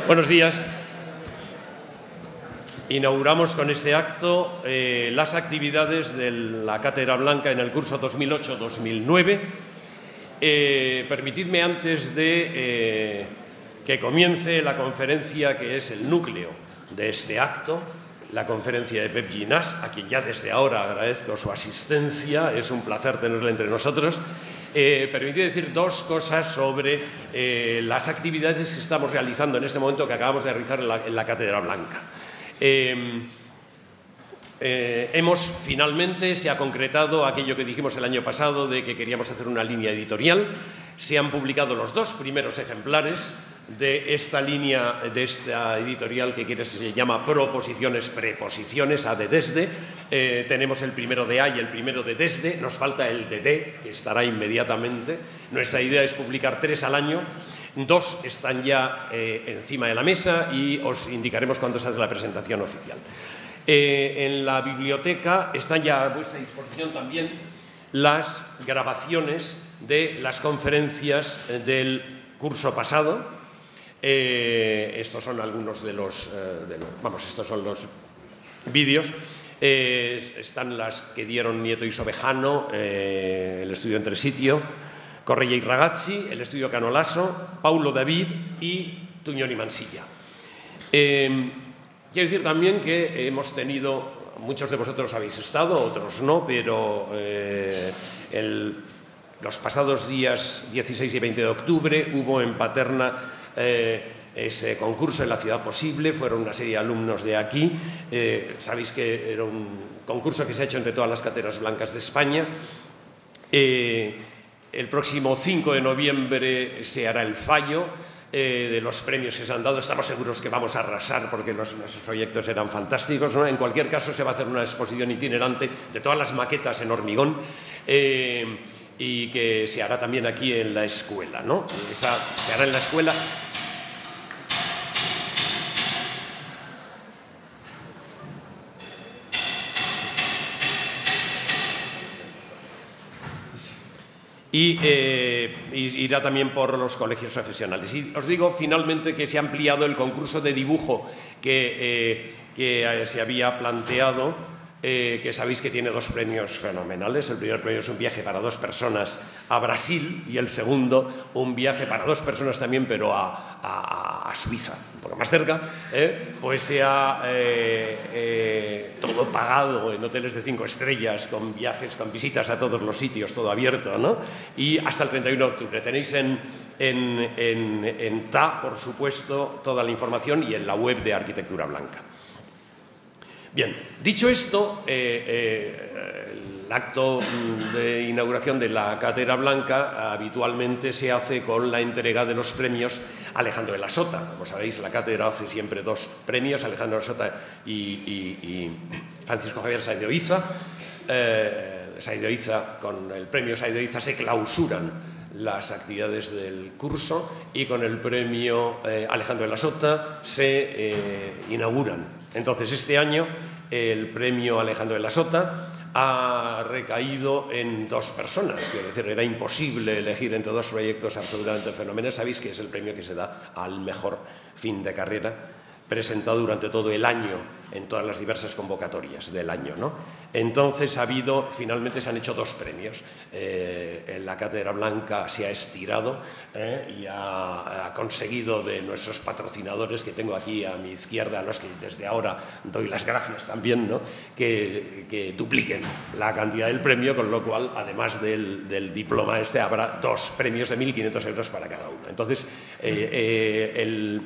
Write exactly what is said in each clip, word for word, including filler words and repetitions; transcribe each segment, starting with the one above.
Buenos días. Inauguramos con este acto eh, las actividades de la Cátedra Blanca en el curso dos mil ocho dos mil nueve. Eh, permitidme, antes de eh, que comience la conferencia que es el núcleo de este acto, la conferencia de Pep Llinàs, a quien ya desde ahora agradezco su asistencia, es un placer tenerla entre nosotros. Eh, permitid decir dos cosas sobre eh, las actividades que estamos realizando en este momento, que acabamos de realizar en la, en la Cátedra Blanca. Eh, eh, hemos finalmente, se ha concretado aquello que dijimos el año pasado de que queríamos hacer una línea editorial. Se han publicado los dos primeros ejemplares de esta línea, de esta editorial que quiere, se llama Proposiciones, Preposiciones, A de desde. Eh, tenemos el primero de A y el primero de desde, nos falta el de D, que estará inmediatamente. Nuestra idea es publicar tres al año. Dos están ya eh, encima de la mesa y os indicaremos cuándo se hace la presentación oficial. Eh, en la biblioteca están ya a vuestra disposición también las grabaciones de las conferencias del curso pasado. Eh, estos son algunos de los, eh, de los, vamos, estos son los vídeos. Eh, están las que dieron Nieto y Sobejano, eh, el estudio Entre Sitio, Correia y Ragazzi, el estudio Canolaso, Paulo David y Tuñón y Mansilla. Eh, quiero decir también que hemos tenido, muchos de vosotros habéis estado, otros no, pero eh, el, los pasados días dieciséis y veinte de octubre hubo en Paterna eh, ese concurso en la ciudad posible, fueron una serie de alumnos de aquí. Eh, sabéis que era un concurso que se ha hecho entre todas las cátedras blancas de España. Eh, El próximo cinco de noviembre se hará el fallo eh, de los premios que se han dado. Estamos seguros que vamos a arrasar porque los, nuestros proyectos eran fantásticos, ¿no? En cualquier caso, se va a hacer una exposición itinerante de todas las maquetas en hormigón eh, y que se hará también aquí en la escuela, ¿no? Esa, se hará en la escuela. Y eh, irá también por los colegios profesionales. Y os digo finalmente que se ha ampliado el concurso de dibujo que, eh, que se había planteado, eh, que sabéis que tiene dos premios fenomenales. El primer premio es un viaje para dos personas a Brasil y el segundo un viaje para dos personas también, pero a, a, a Suiza, un poco más cerca. ¿eh? Pues se ha eh, eh, todo pagado en hoteles de cinco estrellas, con viajes, con visitas a todos los sitios, todo abierto, ¿no? Y hasta el treinta y uno de octubre. Tenéis en, en, en, en T A, por supuesto, toda la información y en la web de Arquitectura Blanca. Bien, dicho esto, eh, eh, el acto de inauguración de la Cátedra Blanca habitualmente se hace con la entrega de los premios Alejandro de la Sota. Como sabéis, la cátedra hace siempre dos premios, Alejandro de la Sota y, y, y Francisco Javier Sáenz de Oiza. Eh, Sáenz de Oiza, con el premio Sáenz de Oiza se clausuran las actividades del curso y con el premio eh, Alejandro de la Sota se eh, inauguran. Entonces, este año el premio Alejandro de la Sota ha recaído en dos personas. Quiero decir, era imposible elegir entre dos proyectos absolutamente fenomenales. Sabéis que es el premio que se da al mejor fin de carrera, presentado durante todo el año en todas las diversas convocatorias del año, ¿no? Entonces ha habido, finalmente se han hecho dos premios. Eh, en la Cátedra Blanca se ha estirado eh, y ha, ha conseguido de nuestros patrocinadores, que tengo aquí a mi izquierda, a los que desde ahora doy las gracias también, ¿no? que, que dupliquen la cantidad del premio, con lo cual, además del, del diploma este, habrá dos premios de mil quinientos euros para cada uno. Entonces, eh, eh, el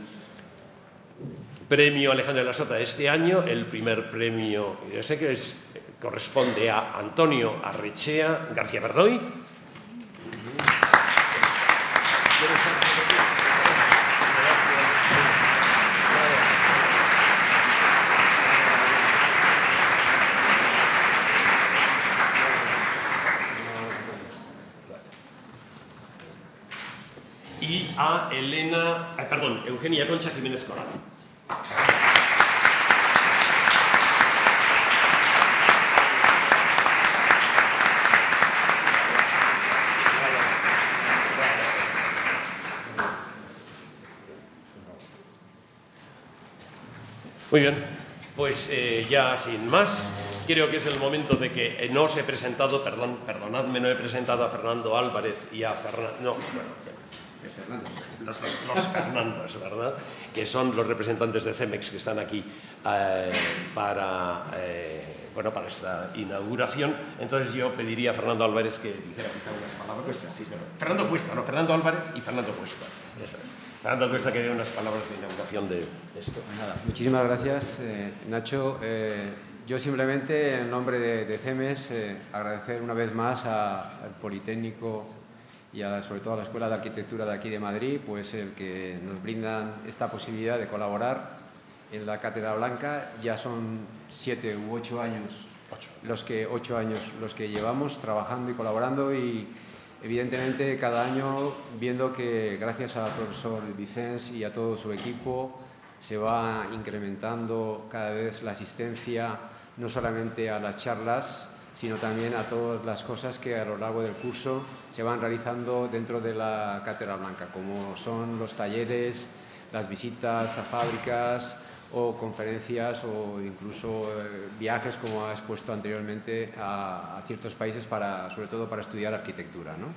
premio Alejandro de la Sota de este año, el primer premio, yo sé que es, corresponde a Antonio Arrechea García Berroy. Y a Elena, eh, perdón, Eugenia Concha Jiménez Coral. Muy bien, pues eh, ya sin más, creo que es el momento de que eh, no os he presentado, perdón, perdonadme, no he presentado a Fernando Álvarez y a Fernando, no, bueno, los, los, los Fernandos, ¿verdad? Que son los representantes de Cemex que están aquí eh, para, eh, bueno, para esta inauguración. Entonces yo pediría a Fernando Álvarez que dijera quizá unas palabras. Sí, Fernando Cuesta, no, Fernando Álvarez y Fernando Cuesta. Eso es. Fernando Cuesta, que dé unas palabras de inauguración de esto. Nada, muchísimas gracias, eh, Nacho. Eh, yo simplemente, en nombre de, de Cemex, eh, agradecer una vez más a, al Politécnico y a, sobre todo a la Escuela de Arquitectura de aquí de Madrid, pues el que nos brindan esta posibilidad de colaborar en la Cátedra Blanca. Ya son siete u ocho años, ocho. Los, que, ocho años los que llevamos trabajando y colaborando, y evidentemente cada año viendo que gracias al profesor Vicens y a todo su equipo se va incrementando cada vez la asistencia, no solamente a las charlas, sino también a todas las cosas que a lo largo del curso se van realizando dentro de la Cátedra Blanca, como son los talleres, las visitas a fábricas o conferencias o incluso eh, viajes, como ha expuesto anteriormente, a, a ciertos países, para, sobre todo para estudiar arquitectura, ¿no?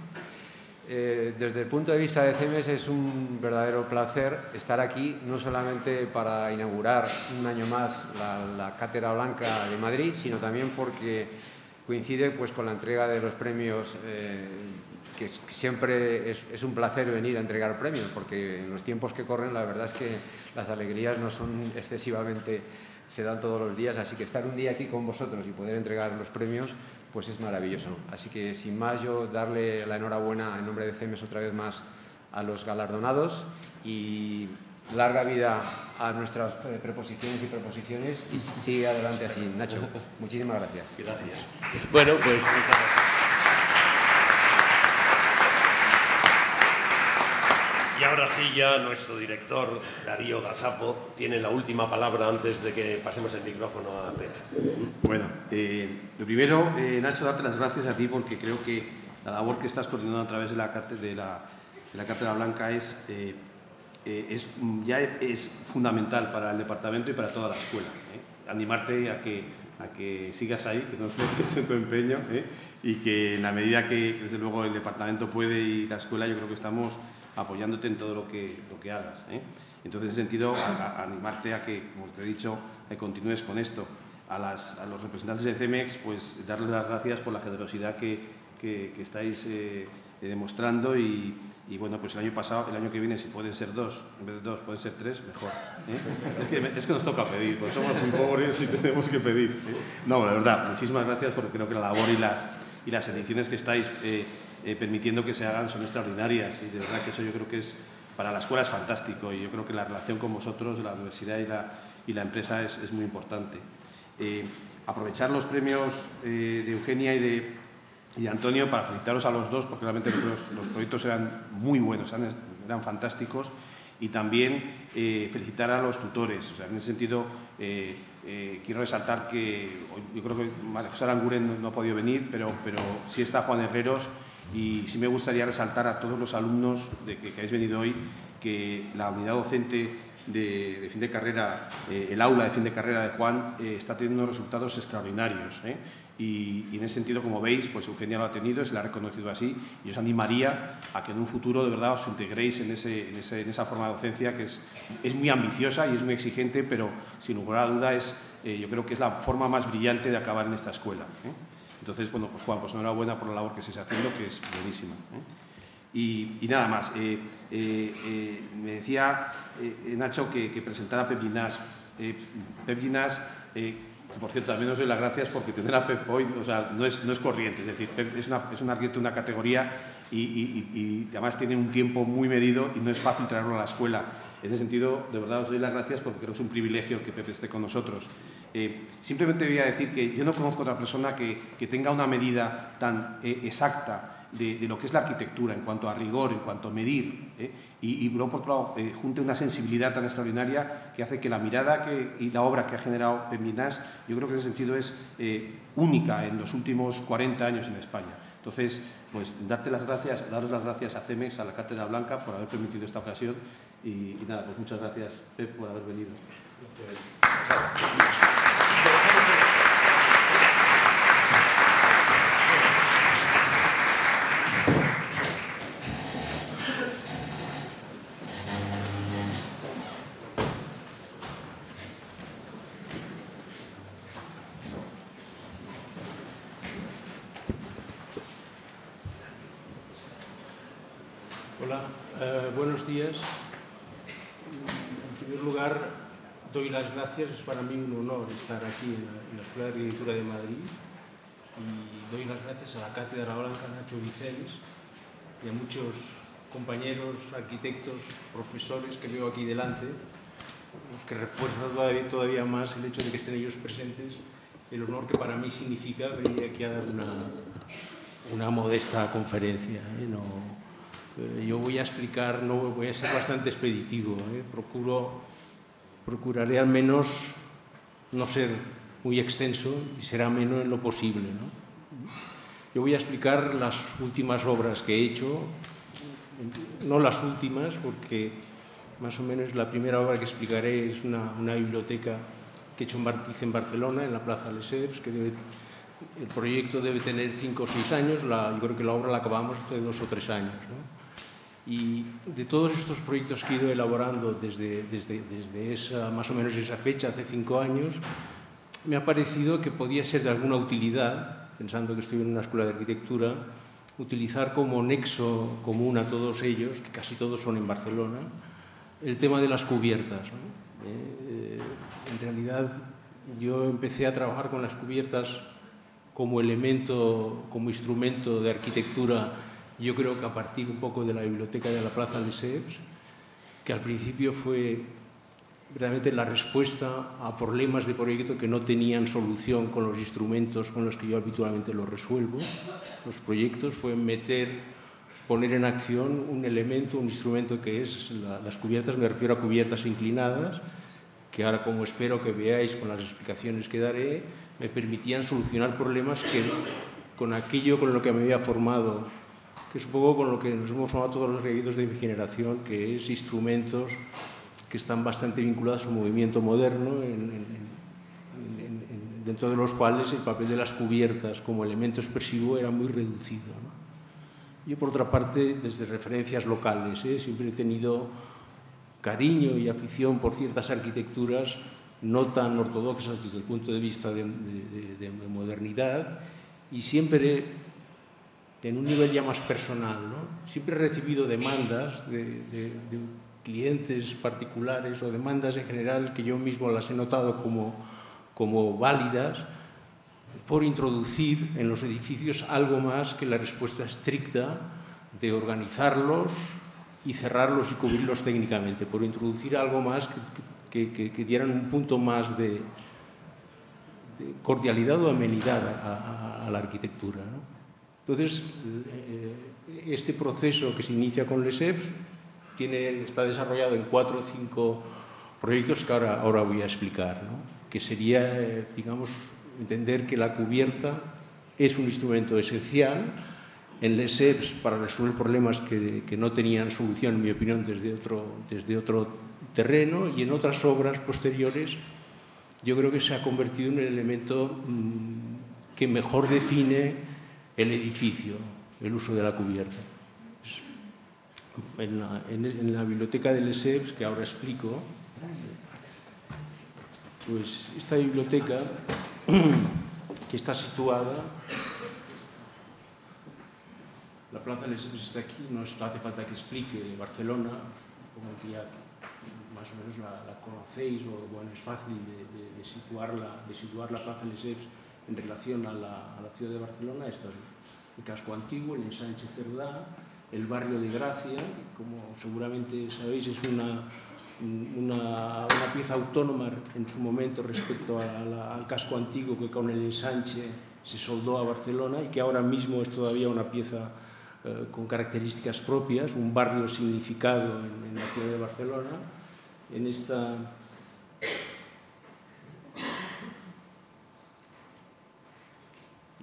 Eh, desde el punto de vista de Cemex es un verdadero placer estar aquí, no solamente para inaugurar un año más la, la Cátedra Blanca de Madrid, sino también porque coincide pues, con la entrega de los premios, eh, que siempre es, es un placer venir a entregar premios, porque en los tiempos que corren la verdad es que las alegrías no son excesivamente, se dan todos los días, así que estar un día aquí con vosotros y poder entregar los premios pues es maravilloso. Así que sin más, yo darle la enhorabuena en nombre de Cemex otra vez más a los galardonados y larga vida a nuestras preposiciones y proposiciones, y sigue adelante así. Nacho, muchísimas gracias. Gracias. Bueno, pues muchas gracias. Y ahora sí, ya nuestro director, Darío Gazapo, tiene la última palabra antes de que pasemos el micrófono a Pepe. Bueno, eh, lo primero, eh, Nacho, darte las gracias a ti, porque creo que la labor que estás coordinando a través de la, de la, de la Cátedra Blanca es, eh, eh, es, ya es fundamental para el departamento y para toda la escuela. ¿eh? Animarte a que, a que sigas ahí, que no esfuerces en tu empeño, ¿eh? y que en la medida que, desde luego, el departamento puede y la escuela, yo creo que estamos apoyándote en todo lo que, lo que hagas. ¿eh? Entonces, en ese sentido, a, a animarte a que, como te he dicho, que continúes con esto. A, las, a los representantes de Cemex, pues darles las gracias por la generosidad que, que, que estáis eh, demostrando, y, y bueno, pues el año pasado, el año que viene, si pueden ser dos, en vez de dos, pueden ser tres, mejor. ¿eh? Es, que, es que nos toca pedir, pues somos muy pobres y tenemos que pedir. ¿eh? No, la verdad, muchísimas gracias, porque creo que la labor y las, y las ediciones que estáis eh, Eh, permitiendo que se hagan son extraordinarias, y de verdad que eso yo creo que es, para la escuela es fantástico, y yo creo que la relación con vosotros, la universidad y la, y la empresa es, es muy importante. Eh, aprovechar los premios eh, de Eugenia y de, y de Antonio para felicitaros a los dos, porque realmente los, los proyectos eran muy buenos, eran, eran fantásticos, y también eh, felicitar a los tutores. O sea, en ese sentido, eh, eh, quiero resaltar que yo creo que María José Aranguren no, no ha podido venir, pero, pero sí está Juan Herreros. Y sí me gustaría resaltar a todos los alumnos de que, que habéis venido hoy, que la unidad docente de, de fin de carrera, eh, el aula de fin de carrera de Juan, eh, está teniendo unos resultados extraordinarios. ¿eh? Y, y en ese sentido, como veis, pues Eugenia lo ha tenido, se la ha reconocido así, y os animaría a que en un futuro de verdad os integréis en, ese, en, ese, en esa forma de docencia, que es, es muy ambiciosa y es muy exigente, pero sin lugar a duda es, eh, yo creo que es la forma más brillante de acabar en esta escuela. ¿eh? Entonces, bueno, pues Juan, pues enhorabuena por la labor que estáis haciendo, que es buenísima. ¿eh? Y, y nada más, eh, eh, eh, me decía eh, Nacho que, que presentara a Pep Llinàs. Eh, Pep Llinàs, eh, que por cierto, también os doy las gracias, porque tener a Pep hoy, o sea, no es, no es corriente, es decir, Pep es, una, es un arquitecto de una categoría, y, y, y, y además tiene un tiempo muy medido, y no es fácil traerlo a la escuela. En ese sentido, de verdad os doy las gracias, porque creo que es un privilegio que Pepe esté con nosotros. Eh, simplemente voy a decir que yo no conozco otra persona que, que tenga una medida tan eh, exacta de, de lo que es la arquitectura en cuanto a rigor, en cuanto a medir, eh, y, y por otro lado, eh, junte una sensibilidad tan extraordinaria que hace que la mirada que, y la obra que ha generado Pep Llinàs, yo creo que en ese sentido es eh, única en los últimos cuarenta años en España. Entonces, pues darte las gracias, daros las gracias a CEMEX, a la Cátedra Blanca, por haber permitido esta ocasión y, y nada, pues muchas gracias, Pep, por haber venido. Hola, eh, buenos días. En primer lugar, doy las gracias. Es para mí un honor estar aquí en la, en la Escuela de Arquitectura de Madrid y doy las gracias a la Cátedra Blanca Nacho Vicens y a muchos compañeros, arquitectos, profesores que veo aquí delante, los que refuerza todavía, todavía más el hecho de que estén ellos presentes, el honor que para mí significa venir aquí a dar una, una modesta conferencia, ¿eh? No, yo voy a explicar, no voy a ser bastante expeditivo, ¿eh? Procuro, procuraré al menos no ser muy extenso y ser ameno en lo posible, ¿no? Yo voy a explicar las últimas obras que he hecho, no las últimas, porque más o menos la primera obra que explicaré es una, una biblioteca que he hecho en, Bar hice en Barcelona, en la Plaza Lesseps, que debe, el proyecto debe tener cinco o seis años, la, yo creo que la obra la acabamos hace dos o tres años, ¿no? Y de todos estos proyectos que he ido elaborando desde, desde, desde esa, más o menos esa fecha, hace cinco años, me ha parecido que podía ser de alguna utilidad, pensando que estoy en una escuela de arquitectura, utilizar como nexo común a todos ellos, que casi todos son en Barcelona, el tema de las cubiertas, ¿no? Eh, en realidad, yo empecé a trabajar con las cubiertas como elemento, como instrumento de arquitectura. Yo creo que a partir un poco de la biblioteca de la Plaza Lesseps, que al principio fue realmente la respuesta a problemas de proyecto que no tenían solución con los instrumentos con los que yo habitualmente los resuelvo. Los proyectos fue meter, poner en acción un elemento, un instrumento que es la, las cubiertas, me refiero a cubiertas inclinadas, que ahora, como espero que veáis con las explicaciones que daré, me permitían solucionar problemas que con aquello con lo que me había formado, que es un poco con lo que nos hemos formado todos los arquitectos de mi generación, que es instrumentos que están bastante vinculados al movimiento moderno, en, en, en, en, dentro de los cuales el papel de las cubiertas como elemento expresivo era muy reducido, ¿no? Yo, por otra parte, desde referencias locales, ¿eh? siempre he tenido cariño y afición por ciertas arquitecturas no tan ortodoxas desde el punto de vista de, de, de, de modernidad, y siempre en un nivel ya más personal, ¿no? Siempre he recibido demandas de, de, de clientes particulares o demandas en general que yo mismo las he notado como, como válidas, por introducir en los edificios algo más que la respuesta estricta de organizarlos y cerrarlos y cubrirlos técnicamente, por introducir algo más que, que, que dieran un punto más de, de cordialidad o amenidad a, a, a la arquitectura, ¿no? Entonces, este proceso que se inicia con Lesseps tiene, está desarrollado en cuatro o cinco proyectos que ahora, ahora voy a explicar, ¿no? Que sería, digamos, entender que la cubierta es un instrumento esencial en Lesseps para resolver problemas que, que no tenían solución, en mi opinión, desde otro, desde otro terreno, y en otras obras posteriores yo creo que se ha convertido en el elemento mmm, que mejor define el edificio, el uso de la cubierta. En la, en, en la biblioteca de Lesseps, que ahora explico, pues esta biblioteca, que está situada, la Plaza Lesseps está aquí, no hace falta que explique Barcelona, como que ya más o menos la, la conocéis, o bueno, es fácil de, de, de, situarla, de situar la Plaza Lesseps en relación a la, a la ciudad de Barcelona. Esto es el casco antiguo, el ensanche Cerdá, el barrio de Gracia, que, como seguramente sabéis, es una, una, una pieza autónoma en su momento respecto a la, al casco antiguo, que con el ensanche se soldó a Barcelona y que ahora mismo es todavía una pieza eh, con características propias, un barrio significado en, en la ciudad de Barcelona. En esta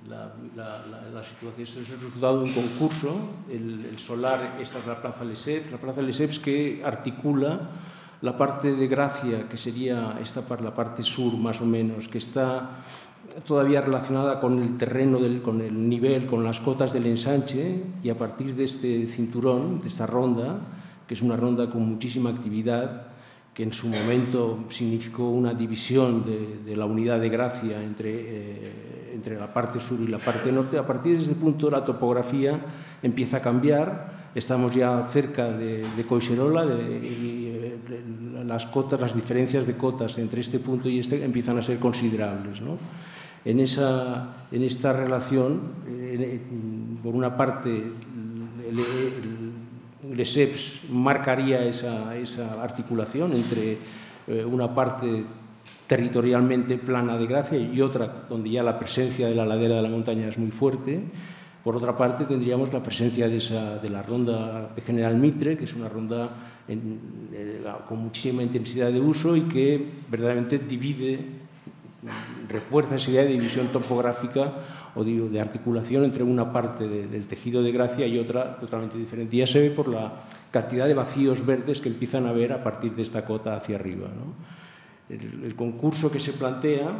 la, la, la, la situación. Este es el resultado de un concurso, el, el solar, esta es la Plaza Lesseps, la Plaza Lesseps que articula la parte de Gracia, que sería esta par, la parte sur más o menos, que está todavía relacionada con el terreno, del, con el nivel, con las cotas del ensanche, y a partir de este cinturón, de esta ronda, que es una ronda con muchísima actividad, que en su momento significó una división de, de la unidad de Gracia entre, eh, entre la parte sur y la parte norte. A partir de este punto la topografía empieza a cambiar, estamos ya cerca de, de Collserola, de, y eh, las cotas, las diferencias de cotas entre este punto y este empiezan a ser considerables, ¿no? En, esa, en esta relación, eh, por una parte, el, el, Lesseps marcaría esa, esa articulación entre eh, una parte territorialmente plana de Gracia y otra donde ya la presencia de la ladera de la montaña es muy fuerte. Por otra parte, tendríamos la presencia de, esa, de la ronda de General Mitre, que es una ronda en, eh, con muchísima intensidad de uso y que verdaderamente divide, refuerza esa idea de división topográfica o digo, de articulación entre una parte de, del tejido de Gracia y otra totalmente diferente. Ya se ve por la cantidad de vacíos verdes que empiezan a ver a partir de esta cota hacia arriba, ¿no? El, el concurso que se plantea,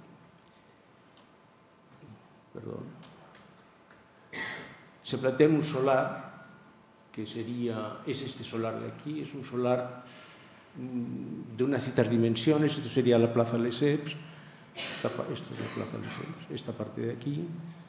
perdón, se plantea un solar que sería, es este solar de aquí, es un solar de unas ciertas dimensiones, esto sería la Plaza Lesseps. Esta, esto es la Plaza Lesseps, esta parte de aquí,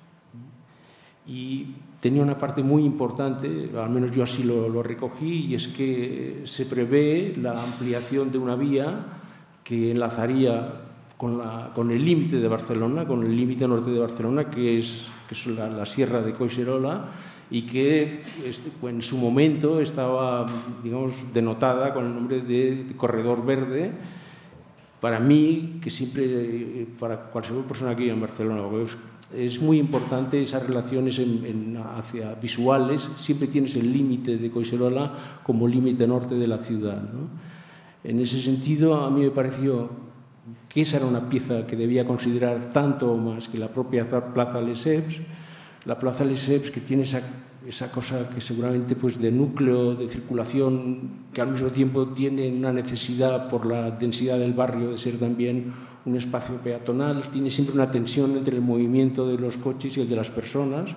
y tenía una parte muy importante, al menos yo así lo, lo recogí, y es que se prevé la ampliación de una vía que enlazaría con, la, con el límite de Barcelona, con el límite norte de Barcelona, que es, que es la, la sierra de Collserola, y que en su momento estaba, digamos, denotada con el nombre de, de Corredor Verde. Para mí, que siempre, para cualquier persona aquí en Barcelona, es muy importante esas relaciones en, en, hacia visuales, siempre tienes el límite de Collserola como límite norte de la ciudad, ¿no? En ese sentido, a mí me pareció que esa era una pieza que debía considerar tanto o más que la propia Plaza Lesseps, la Plaza Lesseps que tiene esa, esa cosa que seguramente pues, de núcleo, de circulación, que al mismo tiempo tiene una necesidad por la densidad del barrio de ser también un espacio peatonal, tiene siempre una tensión entre el movimiento de los coches y el de las personas.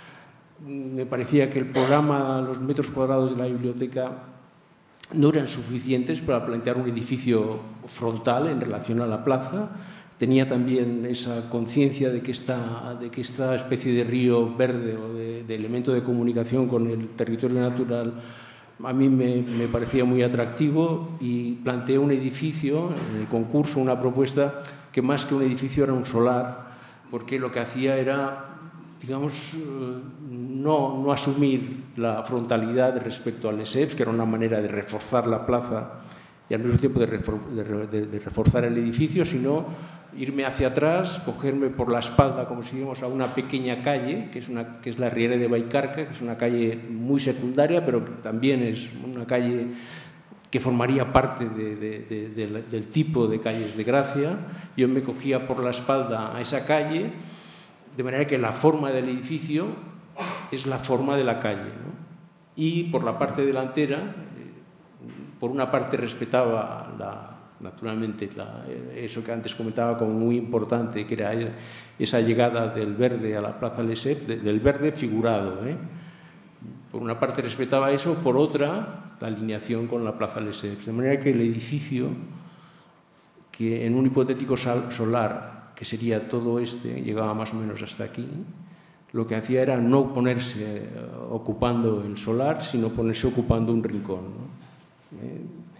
Me parecía que el programa, los metros cuadrados de la biblioteca no eran suficientes para plantear un edificio frontal en relación a la plaza. Tenía también esa conciencia de que esta, de que esta especie de río verde o de, de elemento de comunicación con el territorio natural a mí me, me parecía muy atractivo y planteé un edificio, en el concurso, una propuesta que más que un edificio era un solar, porque lo que hacía era, digamos, no, no asumir la frontalidad respecto al Lesseps, que era una manera de reforzar la plaza y al mismo tiempo de, refor de, de, de reforzar el edificio, sino irme hacia atrás, cogerme por la espalda, como si íbamos a una pequeña calle, que es, una, que es la Riera de Vallcarca, que es una calle muy secundaria, pero que también es una calle que formaría parte de, de, de, de, del tipo de calles de Gracia. Yo me cogía por la espalda a esa calle, de manera que la forma del edificio es la forma de la calle, ¿no? Y por la parte delantera, por una parte respetaba la... naturalmente la, eso que antes comentaba como muy importante, que era esa llegada del verde a la Plaza Lesseps, de, del verde figurado, ¿eh? Por una parte respetaba eso, por otra la alineación con la Plaza Lesseps, de manera que el edificio, que en un hipotético solar, que sería todo este, llegaba más o menos hasta aquí, lo que hacía era no ponerse ocupando el solar, sino ponerse ocupando un rincón, ¿no? ¿Eh?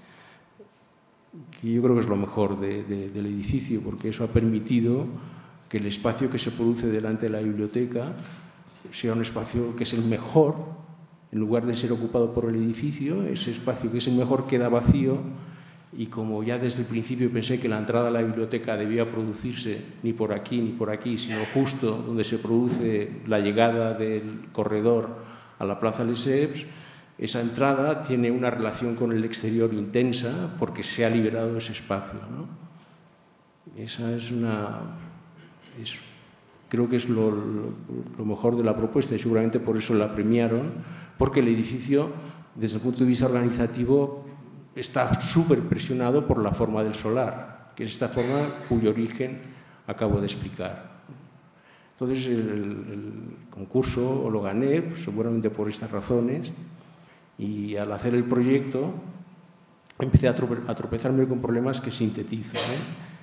Que yo creo que es lo mejor de, de, del edificio, porque eso ha permitido que el espacio que se produce delante de la biblioteca sea un espacio que es el mejor, en lugar de ser ocupado por el edificio, ese espacio que es el mejor queda vacío, y como ya desde el principio pensé que la entrada a la biblioteca debía producirse ni por aquí ni por aquí, sino justo donde se produce la llegada del corredor a la Plaza Lesseps, esa entrada tiene una relación con el exterior intensa porque se ha liberado ese espacio, ¿no? Esa es una... Es creo que es lo, lo, lo mejor de la propuesta y seguramente por eso la premiaron, porque el edificio, desde el punto de vista organizativo, está súper presionado por la forma del solar, que es esta forma cuyo origen acabo de explicar. Entonces, el, el, el concurso lo gané, pues, seguramente por estas razones, y al hacer el proyecto empecé a, trope, a tropezarme con problemas que sintetizo, ¿eh?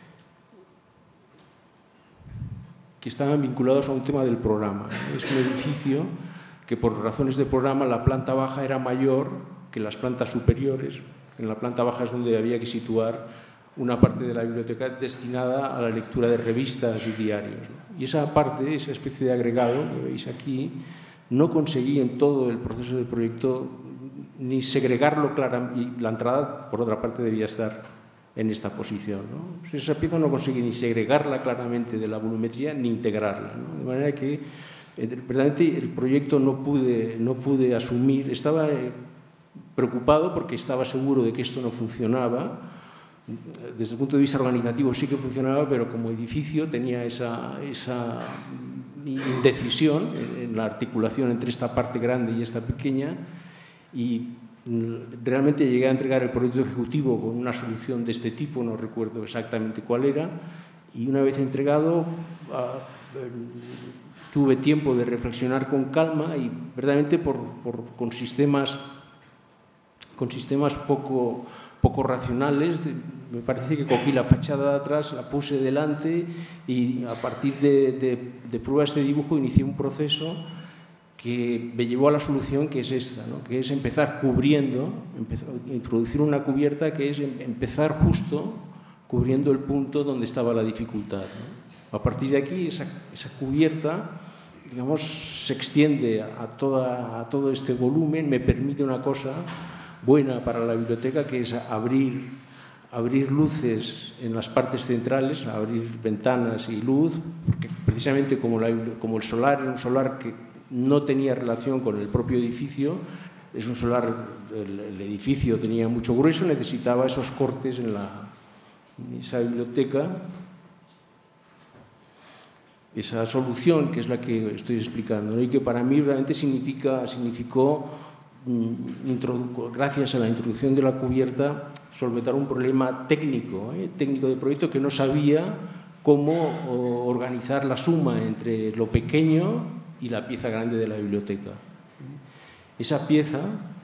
que estaban vinculados a un tema del programa. ¿eh? Es un edificio que por razones de programa la planta baja era mayor que las plantas superiores. En la planta baja es donde había que situar una parte de la biblioteca destinada a la lectura de revistas y diarios, ¿no? Y esa parte, esa especie de agregado que veis aquí, no conseguí en todo el proceso del proyecto ni segregarlo claramente, y la entrada, por otra parte, debía estar en esta posición, ¿no? Pues esa pieza no conseguí ni segregarla claramente de la volumetría ni integrarla, ¿no? De manera que, verdaderamente, el proyecto no pude, no pude asumir, estaba eh, preocupado porque estaba seguro de que esto no funcionaba. Desde el punto de vista organizativo sí que funcionaba, pero como edificio tenía esa, esa indecisión en, en la articulación entre esta parte grande y esta pequeña, y realmente llegué a entregar el proyecto ejecutivo con una solución de este tipo, no recuerdo exactamente cuál era, y una vez entregado uh, tuve tiempo de reflexionar con calma y verdaderamente por, por, con sistemas, con sistemas poco... poco racionales, me parece que cogí la fachada de atrás, la puse delante y a partir de, de, de pruebas de dibujo inicié un proceso que me llevó a la solución que es esta, ¿no? Que es empezar cubriendo, empezar, introducir una cubierta que es empezar justo cubriendo el punto donde estaba la dificultad, ¿no? A partir de aquí esa, esa cubierta, digamos, se extiende a, toda, a todo este volumen, me permite una cosa buena para la biblioteca, que es abrir, abrir luces en las partes centrales, abrir ventanas y luz, porque precisamente como, la, como el solar era un solar que no tenía relación con el propio edificio, es un solar, el, el edificio tenía mucho grueso, necesitaba esos cortes en, la, en esa biblioteca. Esa solución, que es la que estoy explicando, ¿no? Y que para mí realmente significa, significó gracias a la introducción de la cubierta, solventar un problema técnico, ¿eh? técnico de proyecto, que no sabía cómo organizar la suma entre lo pequeño y la pieza grande de la biblioteca. Esa pieza,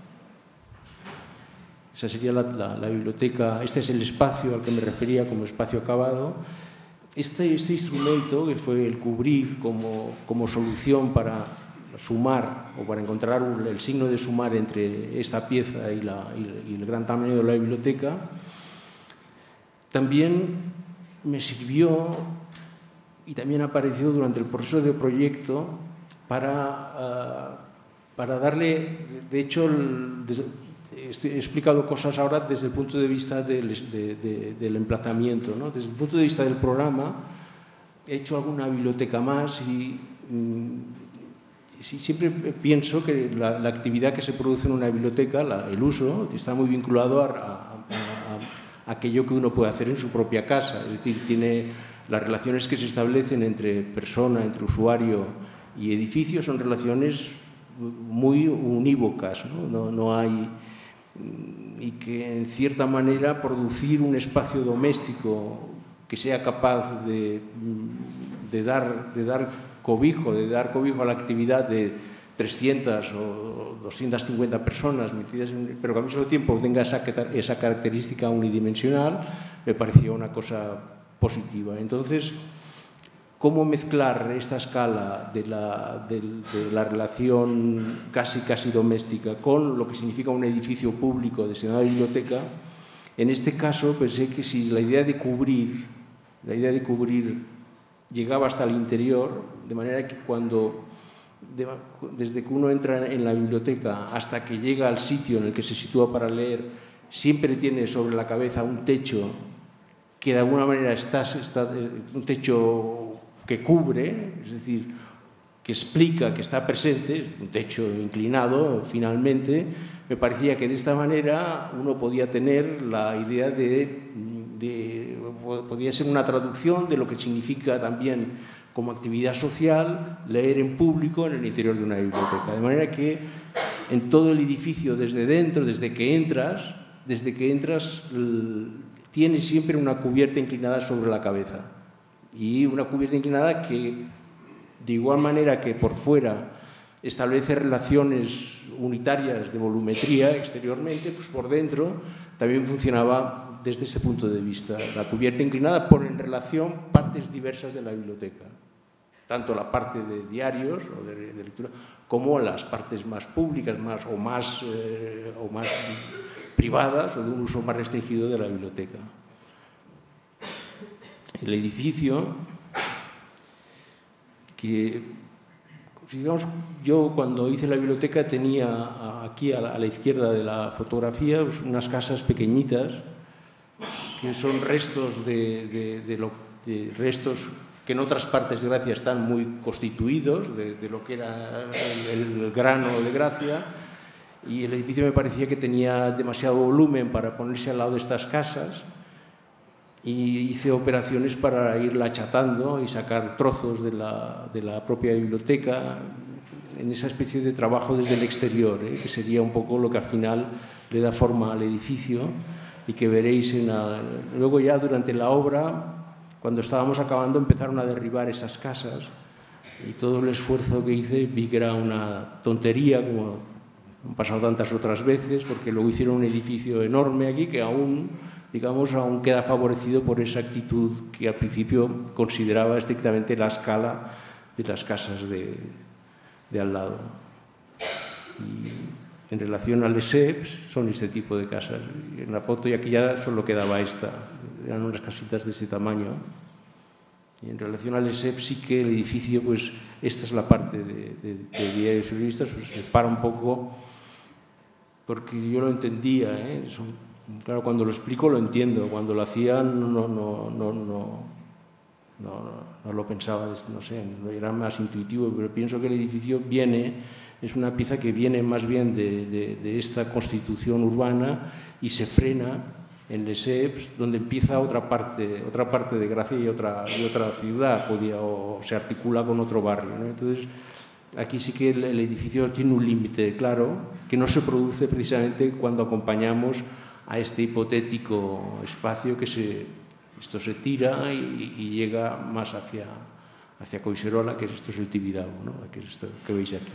esa sería la, la, la biblioteca, este es el espacio al que me refería como espacio acabado. Este, este instrumento, que fue el cubrir como, como solución para sumar o para encontrar el signo de sumar entre esta pieza y, la, y el gran tamaño de la biblioteca, también me sirvió y también apareció durante el proceso de proyecto para, uh, para darle, de hecho, el, he explicado cosas ahora desde el punto de vista del, de, de, del emplazamiento, ¿no? Desde el punto de vista del programa he hecho alguna biblioteca más y mm, Sí, siempre pienso que la, la actividad que se produce en una biblioteca, la, el uso, está muy vinculado a, a, a, a aquello que uno puede hacer en su propia casa. Es decir, tiene las relaciones que se establecen entre persona, entre usuario y edificio, son relaciones muy unívocas, ¿no? No, no hay... Y que, en cierta manera, producir un espacio doméstico que sea capaz de, de dar... De dar cobijo, de dar cobijo a la actividad de trescientas o doscientas cincuenta personas metidas en, pero que al mismo tiempo tenga esa, esa característica unidimensional, me parecía una cosa positiva. Entonces, ¿cómo mezclar esta escala de la, de, de la relación casi, casi doméstica con lo que significa un edificio público destinado a la biblioteca? En este caso pensé que si la idea de cubrir, la idea de cubrir llegaba hasta el interior, de manera que cuando, de, desde que uno entra en la biblioteca hasta que llega al sitio en el que se sitúa para leer, siempre tiene sobre la cabeza un techo que de alguna manera está, está un techo que cubre, es decir, que explica que está presente, un techo inclinado finalmente. Me parecía que de esta manera uno podía tener la idea de, de, podría ser una traducción de lo que significa también como actividad social leer en público en el interior de una biblioteca. De manera que en todo el edificio, desde dentro, desde que entras, desde que entras, tienes siempre una cubierta inclinada sobre la cabeza. Y una cubierta inclinada que, de igual manera que por fuera establece relaciones unitarias de volumetría exteriormente, pues por dentro también funcionaba desde ese punto de vista. La cubierta inclinada pone en relación partes diversas de la biblioteca, tanto la parte de diarios o de, de lectura, como las partes más públicas más, o, más, eh, o más privadas o de un uso más restringido de la biblioteca. El edificio, que digamos, yo cuando hice la biblioteca tenía aquí a la, a la izquierda de la fotografía pues, unas casas pequeñitas que son restos de, de, de, lo, de restos que en otras partes de Gracia están muy constituidos de, de lo que era el, el grano de Gracia, y el edificio me parecía que tenía demasiado volumen para ponerse al lado de estas casas, y hice operaciones para irla achatando y sacar trozos de la, de la propia biblioteca en esa especie de trabajo desde el exterior, ¿eh? que sería un poco lo que al final le da forma al edificio y que veréis en la... Luego ya durante la obra, cuando estábamos acabando, empezaron a derribar esas casas y todo el esfuerzo que hice vi que era una tontería, como han pasado tantas otras veces, porque luego hicieron un edificio enorme aquí que aún... digamos, aún queda favorecido por esa actitud que al principio consideraba estrictamente la escala de las casas de, de al lado. Y en relación al E S E P S, son este tipo de casas. En la foto y aquí ya solo quedaba esta, eran unas casitas de ese tamaño. Y en relación al E S E P S sí que el edificio, pues esta es la parte de, de, de diarios y revistas, pues se para un poco, porque yo lo entendía, ¿eh? Son, claro, cuando lo explico lo entiendo, cuando lo hacía no, no, no, no, no, no, no lo pensaba, no sé, era más intuitivo, pero pienso que el edificio viene, es una pieza que viene más bien de, de, de esta constitución urbana y se frena en el E S E P S, donde empieza otra parte, otra parte de Gracia y otra, y otra ciudad, podía, o se articula con otro barrio, ¿no? Entonces, aquí sí que el, el edificio tiene un límite claro, que no se produce precisamente cuando acompañamos a este hipotético espacio que se, esto se tira y, y llega más hacia, hacia Collserola, que esto es el Tibidabo, ¿no? Que es esto que veis aquí,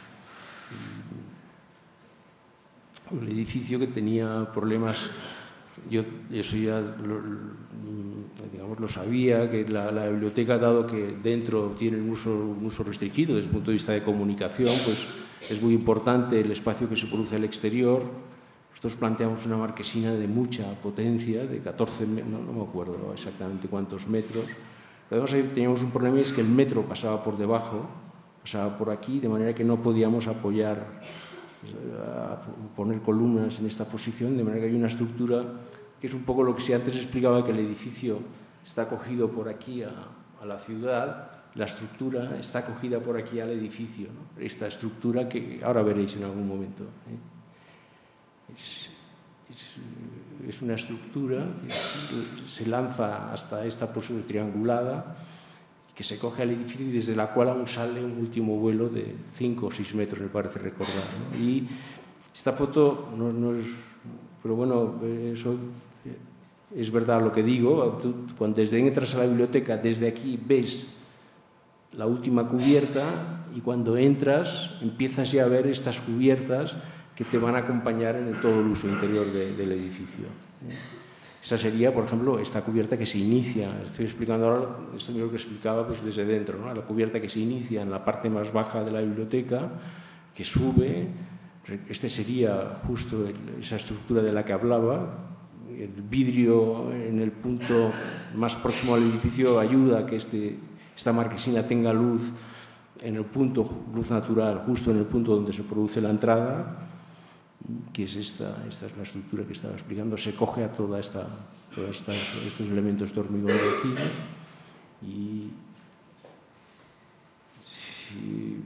¿no? El edificio que tenía problemas, yo eso ya lo, digamos, lo sabía, que la, la biblioteca, dado que dentro tiene un uso, un uso restringido desde el punto de vista de comunicación, pues es muy importante el espacio que se produce al exterior. Nosotros planteamos una marquesina de mucha potencia, de catorce, no, no me acuerdo exactamente cuántos metros. Además, ahí teníamos un problema, y es que el metro pasaba por debajo, pasaba por aquí, de manera que no podíamos apoyar, a poner columnas en esta posición, de manera que hay una estructura que es un poco lo que si antes explicaba, que el edificio está acogido por aquí a, a la ciudad, la estructura está acogida por aquí al edificio, ¿no? Esta estructura que ahora veréis en algún momento, ¿eh? Es, es, es una estructura que se lanza hasta esta posición triangulada, que se coge al edificio y desde la cual aún sale un último vuelo de cinco o seis metros, me parece recordar, ¿no? Y esta foto no, no es... Pero bueno, eso es verdad lo que digo. Tú, cuando desde entras a la biblioteca, desde aquí ves la última cubierta, y cuando entras empiezas ya a ver estas cubiertas que te van a acompañar en el, todo el uso interior de, del edificio. Esa sería, por ejemplo, esta cubierta que se inicia, estoy explicando ahora, esto es lo que explicaba pues, desde dentro, ¿no? La cubierta que se inicia en la parte más baja de la biblioteca, que sube, este sería justo el, esa estructura de la que hablaba, el vidrio en el punto más próximo al edificio ayuda a que este, esta marquesina tenga luz en el punto, luz natural, justo en el punto donde se produce la entrada, que es esta, esta es la estructura que estaba explicando, se coge a toda esta, todos estos elementos de hormigón de aquí, y si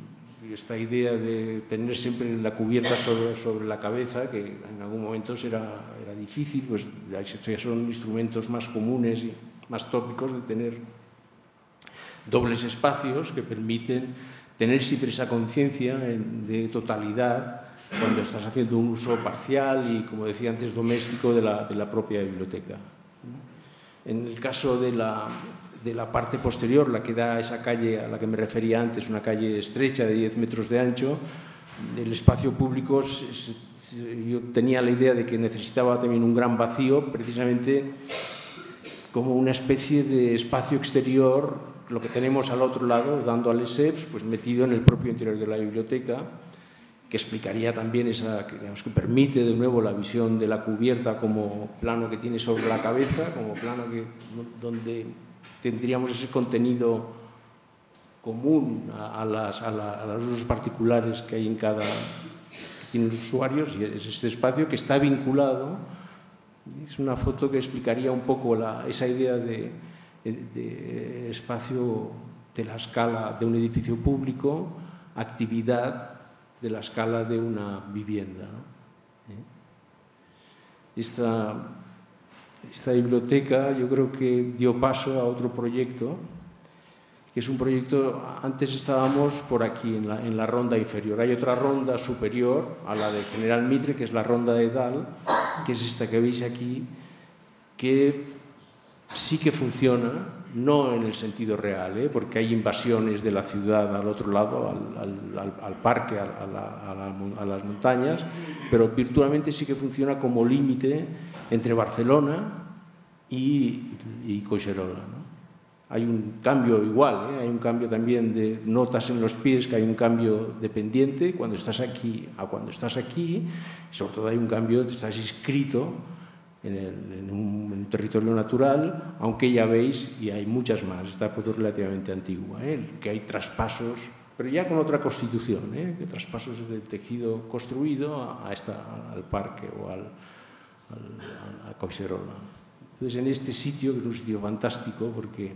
esta idea de tener siempre la cubierta sobre, sobre la cabeza, que en algún momento era, era difícil, pues ya son instrumentos más comunes y más tópicos de tener dobles espacios que permiten tener siempre esa conciencia de totalidad cuando estás haciendo un uso parcial y, como decía antes, doméstico de la, de la propia biblioteca. En el caso de la, de la parte posterior, la que da a esa calle a la que me refería antes, una calle estrecha de diez metros de ancho, el espacio público, yo tenía la idea de que necesitaba también un gran vacío, precisamente como una especie de espacio exterior, lo que tenemos al otro lado, dando al Lesseps, pues metido en el propio interior de la biblioteca, que explicaría también esa, que, digamos, que permite de nuevo la visión de la cubierta como plano que tiene sobre la cabeza, como plano que, donde tendríamos ese contenido común a, a, las, a, la, a los usos particulares que hay en cada, que tienen los usuarios, y es este espacio que está vinculado. Es una foto que explicaría un poco la, esa idea de, de, de espacio de la escala de un edificio público, actividad de la escala de una vivienda, ¿no? Esta, esta biblioteca yo creo que dio paso a otro proyecto, que es un proyecto, antes estábamos por aquí, en la, en la ronda inferior. Hay otra ronda superior a la de General Mitre, que es la ronda de Dal, que es esta que veis aquí, que sí que funciona, no en el sentido real, ¿eh? Porque hay invasiones de la ciudad al otro lado, al, al, al, al parque, a, la, a, la, a las montañas, pero virtualmente sí que funciona como límite entre Barcelona y, y Collserola, ¿no? Hay un cambio igual, ¿eh? Hay un cambio también de notas en los pies, que hay un cambio dependiente cuando estás aquí a cuando estás aquí, y sobre todo hay un cambio, estás inscrito en, el, en, un, en un territorio natural, aunque ya veis, y hay muchas más, esta foto es relativamente antigua, ¿eh? Que hay traspasos, pero ya con otra constitución, ¿eh? Que traspasos del tejido construido a, a esta, al parque o al, al, a Collserola. Entonces, en este sitio, que es un sitio fantástico, porque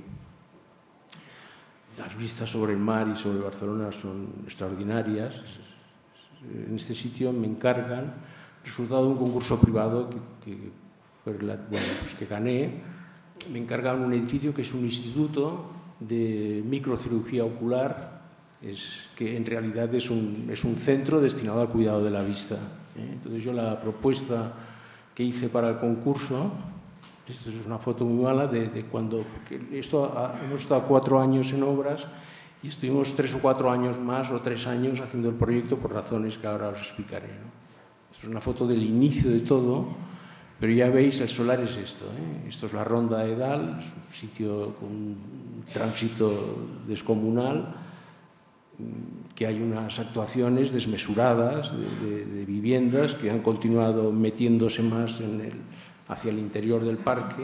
las vistas sobre el mar y sobre Barcelona son extraordinarias, en este sitio me encargan, resultado de un concurso privado que, que, bueno, pues que gané, me encargan un edificio que es un instituto de microcirugía ocular, es, que en realidad es un, es un centro destinado al cuidado de la vista, ¿eh? Entonces yo la propuesta que hice para el concurso, esta es una foto muy mala de, de cuando, porque esto hemos estado cuatro años en obras y estuvimos tres o cuatro años más o tres años haciendo el proyecto por razones que ahora os explicaré, ¿no? Esto es una foto del inicio de todo, pero ya veis, el solar es esto, ¿eh? Esto es la ronda de Dal, un sitio con un tránsito descomunal, que hay unas actuaciones desmesuradas de, de, de viviendas que han continuado metiéndose más en el, hacia el interior del parque,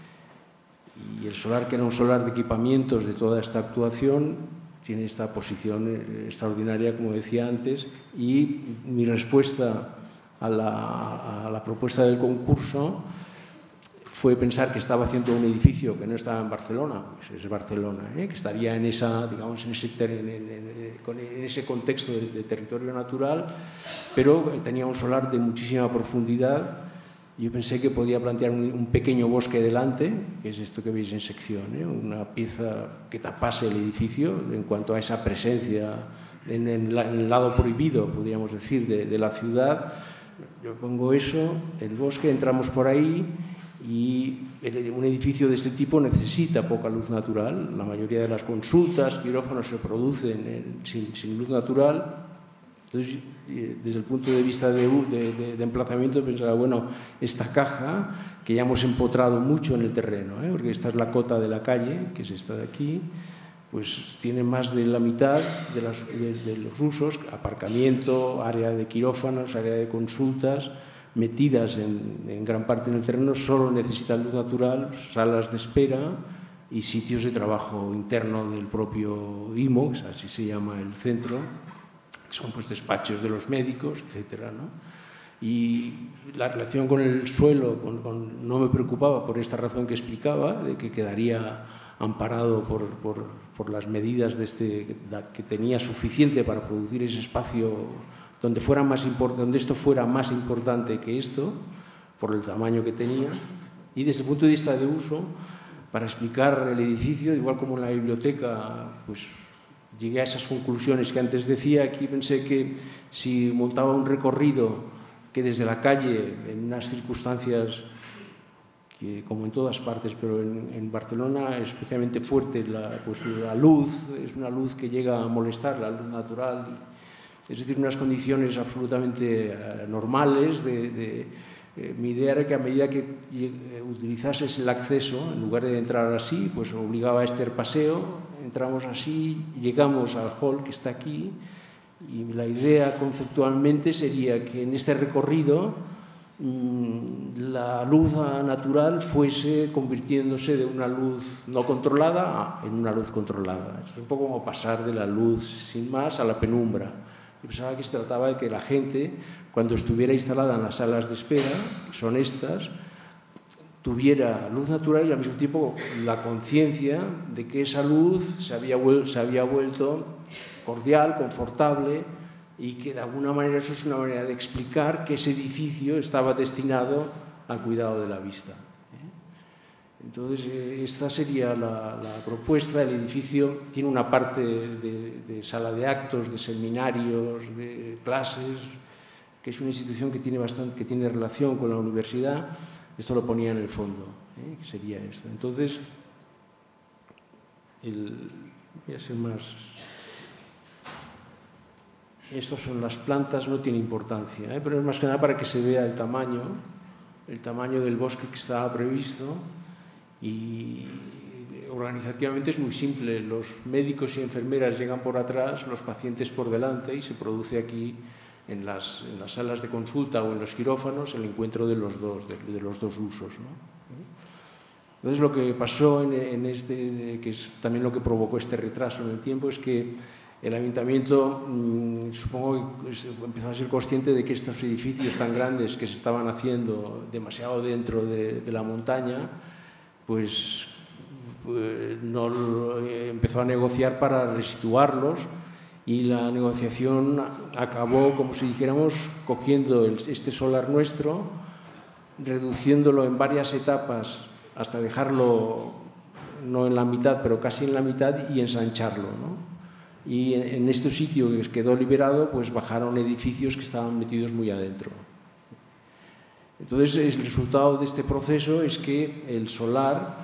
y el solar, que era un solar de equipamientos de toda esta actuación, tiene esta posición extraordinaria, como decía antes, y mi respuesta a la, a la propuesta del concurso fue pensar que estaba haciendo un edificio que no estaba en Barcelona, pues es Barcelona, ¿eh? Que estaría en, esa, digamos, en, ese, en, en, en ese contexto de, de territorio natural, pero tenía un solar de muchísima profundidad. Yo pensé que podía plantear un, un pequeño bosque delante, que es esto que veis en sección, ¿eh? Una pieza que tapase el edificio en cuanto a esa presencia en, en, la, en el lado prohibido, podríamos decir, de, de la ciudad. Yo pongo eso, el bosque, entramos por ahí, y el, un edificio de este tipo necesita poca luz natural. La mayoría de las consultas, quirófanos, se producen en, sin, sin luz natural. Entonces, desde el punto de vista de, de, de, de emplazamiento, pensaba, bueno, esta caja, que ya hemos empotrado mucho en el terreno, ¿eh? Porque esta es la cota de la calle, que es esta de aquí, pues tiene más de la mitad de, las, de, de los usos, aparcamiento, área de quirófanos, área de consultas, metidas en, en gran parte en el terreno, solo necesitan luz natural, salas de espera y sitios de trabajo interno del propio I M O, así se llama el centro, que son pues despachos de los médicos, etcétera, ¿no? Y la relación con el suelo con, con, no me preocupaba por esta razón que explicaba, de que quedaría amparado por, por, por las medidas de este, que tenía suficiente para producir ese espacio donde, fuera más donde esto fuera más importante que esto, por el tamaño que tenía, y desde el punto de vista de uso, para explicar el edificio, igual como en la biblioteca, pues llegué a esas conclusiones que antes decía. Aquí pensé que si montaba un recorrido que desde la calle, en unas circunstancias que, como en todas partes, pero en, en Barcelona especialmente fuerte, la, pues la luz, es una luz que llega a molestar, la luz natural, es decir, unas condiciones absolutamente uh, normales. De, de, eh, mi idea era que a medida que eh, utilizases el acceso, en lugar de entrar así, pues obligaba a este paseo, entramos así, llegamos al hall que está aquí, y la idea conceptualmente sería que en este recorrido mmm, la luz natural fuese convirtiéndose de una luz no controlada en una luz controlada. Es un poco como pasar de la luz sin más a la penumbra. Yo pensaba que se trataba de que la gente, cuando estuviera instalada en las salas de espera, que son estas, tuviera luz natural y al mismo tiempo la conciencia de que esa luz se había, se había vuelto cordial, confortable, y que de alguna manera eso es una manera de explicar que ese edificio estaba destinado al cuidado de la vista. Entonces, esta sería la, la propuesta. El edificio tiene una parte de, de sala de actos, de seminarios, de clases, que es una institución que tiene, bastante, que tiene relación con la universidad. Esto lo ponía en el fondo, ¿eh? Que sería esto. Entonces, el, voy a ser más... Estas son las plantas, no tiene importancia, ¿eh? Pero es más que nada para que se vea el tamaño, el tamaño del bosque que estaba previsto. Y organizativamente es muy simple. Los médicos y enfermeras llegan por atrás, los pacientes por delante, y se produce aquí, en las, en las salas de consulta o en los quirófanos, el encuentro de los dos, de, de los dos usos, ¿no? Entonces, lo que pasó en, en este, que es también lo que provocó este retraso en el tiempo, es que el ayuntamiento, mmm, supongo que empezó a ser consciente de que estos edificios tan grandes que se estaban haciendo demasiado dentro de, de la montaña, pues, pues no, empezó a negociar para resituarlos. Y la negociación acabó, como si dijéramos, cogiendo el, este solar nuestro, reduciéndolo en varias etapas hasta dejarlo no en la mitad, pero casi en la mitad, y ensancharlo, ¿no? Y en, en este sitio que quedó liberado, pues bajaron edificios que estaban metidos muy adentro. Entonces, el resultado de este proceso es que el solar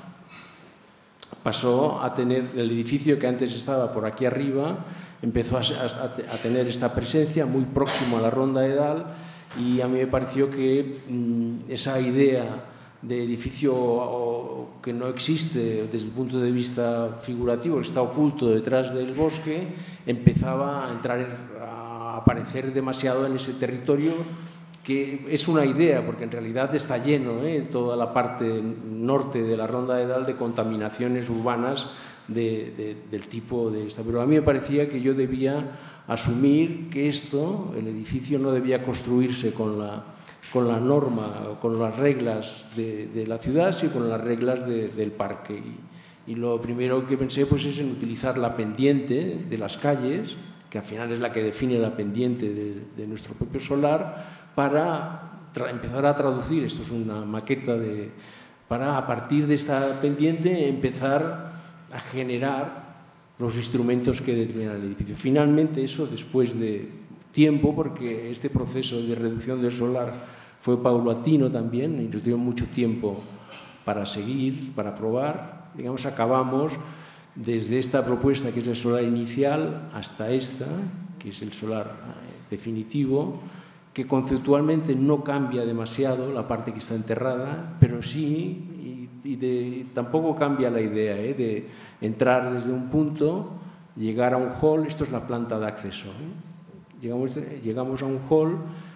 pasó a tener, el edificio que antes estaba por aquí arriba, empezó a, a, a tener esta presencia muy próximo a la Ronda de Dalt, y a mí me pareció que mmm, esa idea de edificio o, que no existe desde el punto de vista figurativo, que está oculto detrás del bosque, empezaba a entrar, a aparecer demasiado en ese territorio, que es una idea, porque en realidad está lleno, ¿eh? Toda la parte norte de la Ronda de Dalt de contaminaciones urbanas de, de, del tipo de esta. Pero a mí me parecía que yo debía asumir que esto, el edificio, no debía construirse con la, con la norma, con las reglas de, de la ciudad, sino con las reglas de, del parque. Y, y lo primero que pensé, pues, es en utilizar la pendiente de las calles, que al final es la que define la pendiente de, de nuestro propio solar, para empezar a traducir, esto es una maqueta, de, para a partir de esta pendiente empezar a generar los instrumentos que determinan el edificio. Finalmente, eso después de tiempo, porque este proceso de reducción del solar fue paulatino también y nos dio mucho tiempo para seguir, para probar, digamos, acabamos desde esta propuesta que es el solar inicial hasta esta, que es el solar definitivo, que conceptualmente no cambia demasiado la parte que está enterrada, pero sí, y, y, de, y tampoco cambia la idea, ¿eh? De entrar desde un punto, llegar a un hall. Esto es la planta de acceso, ¿eh? Llegamos, llegamos a un hall,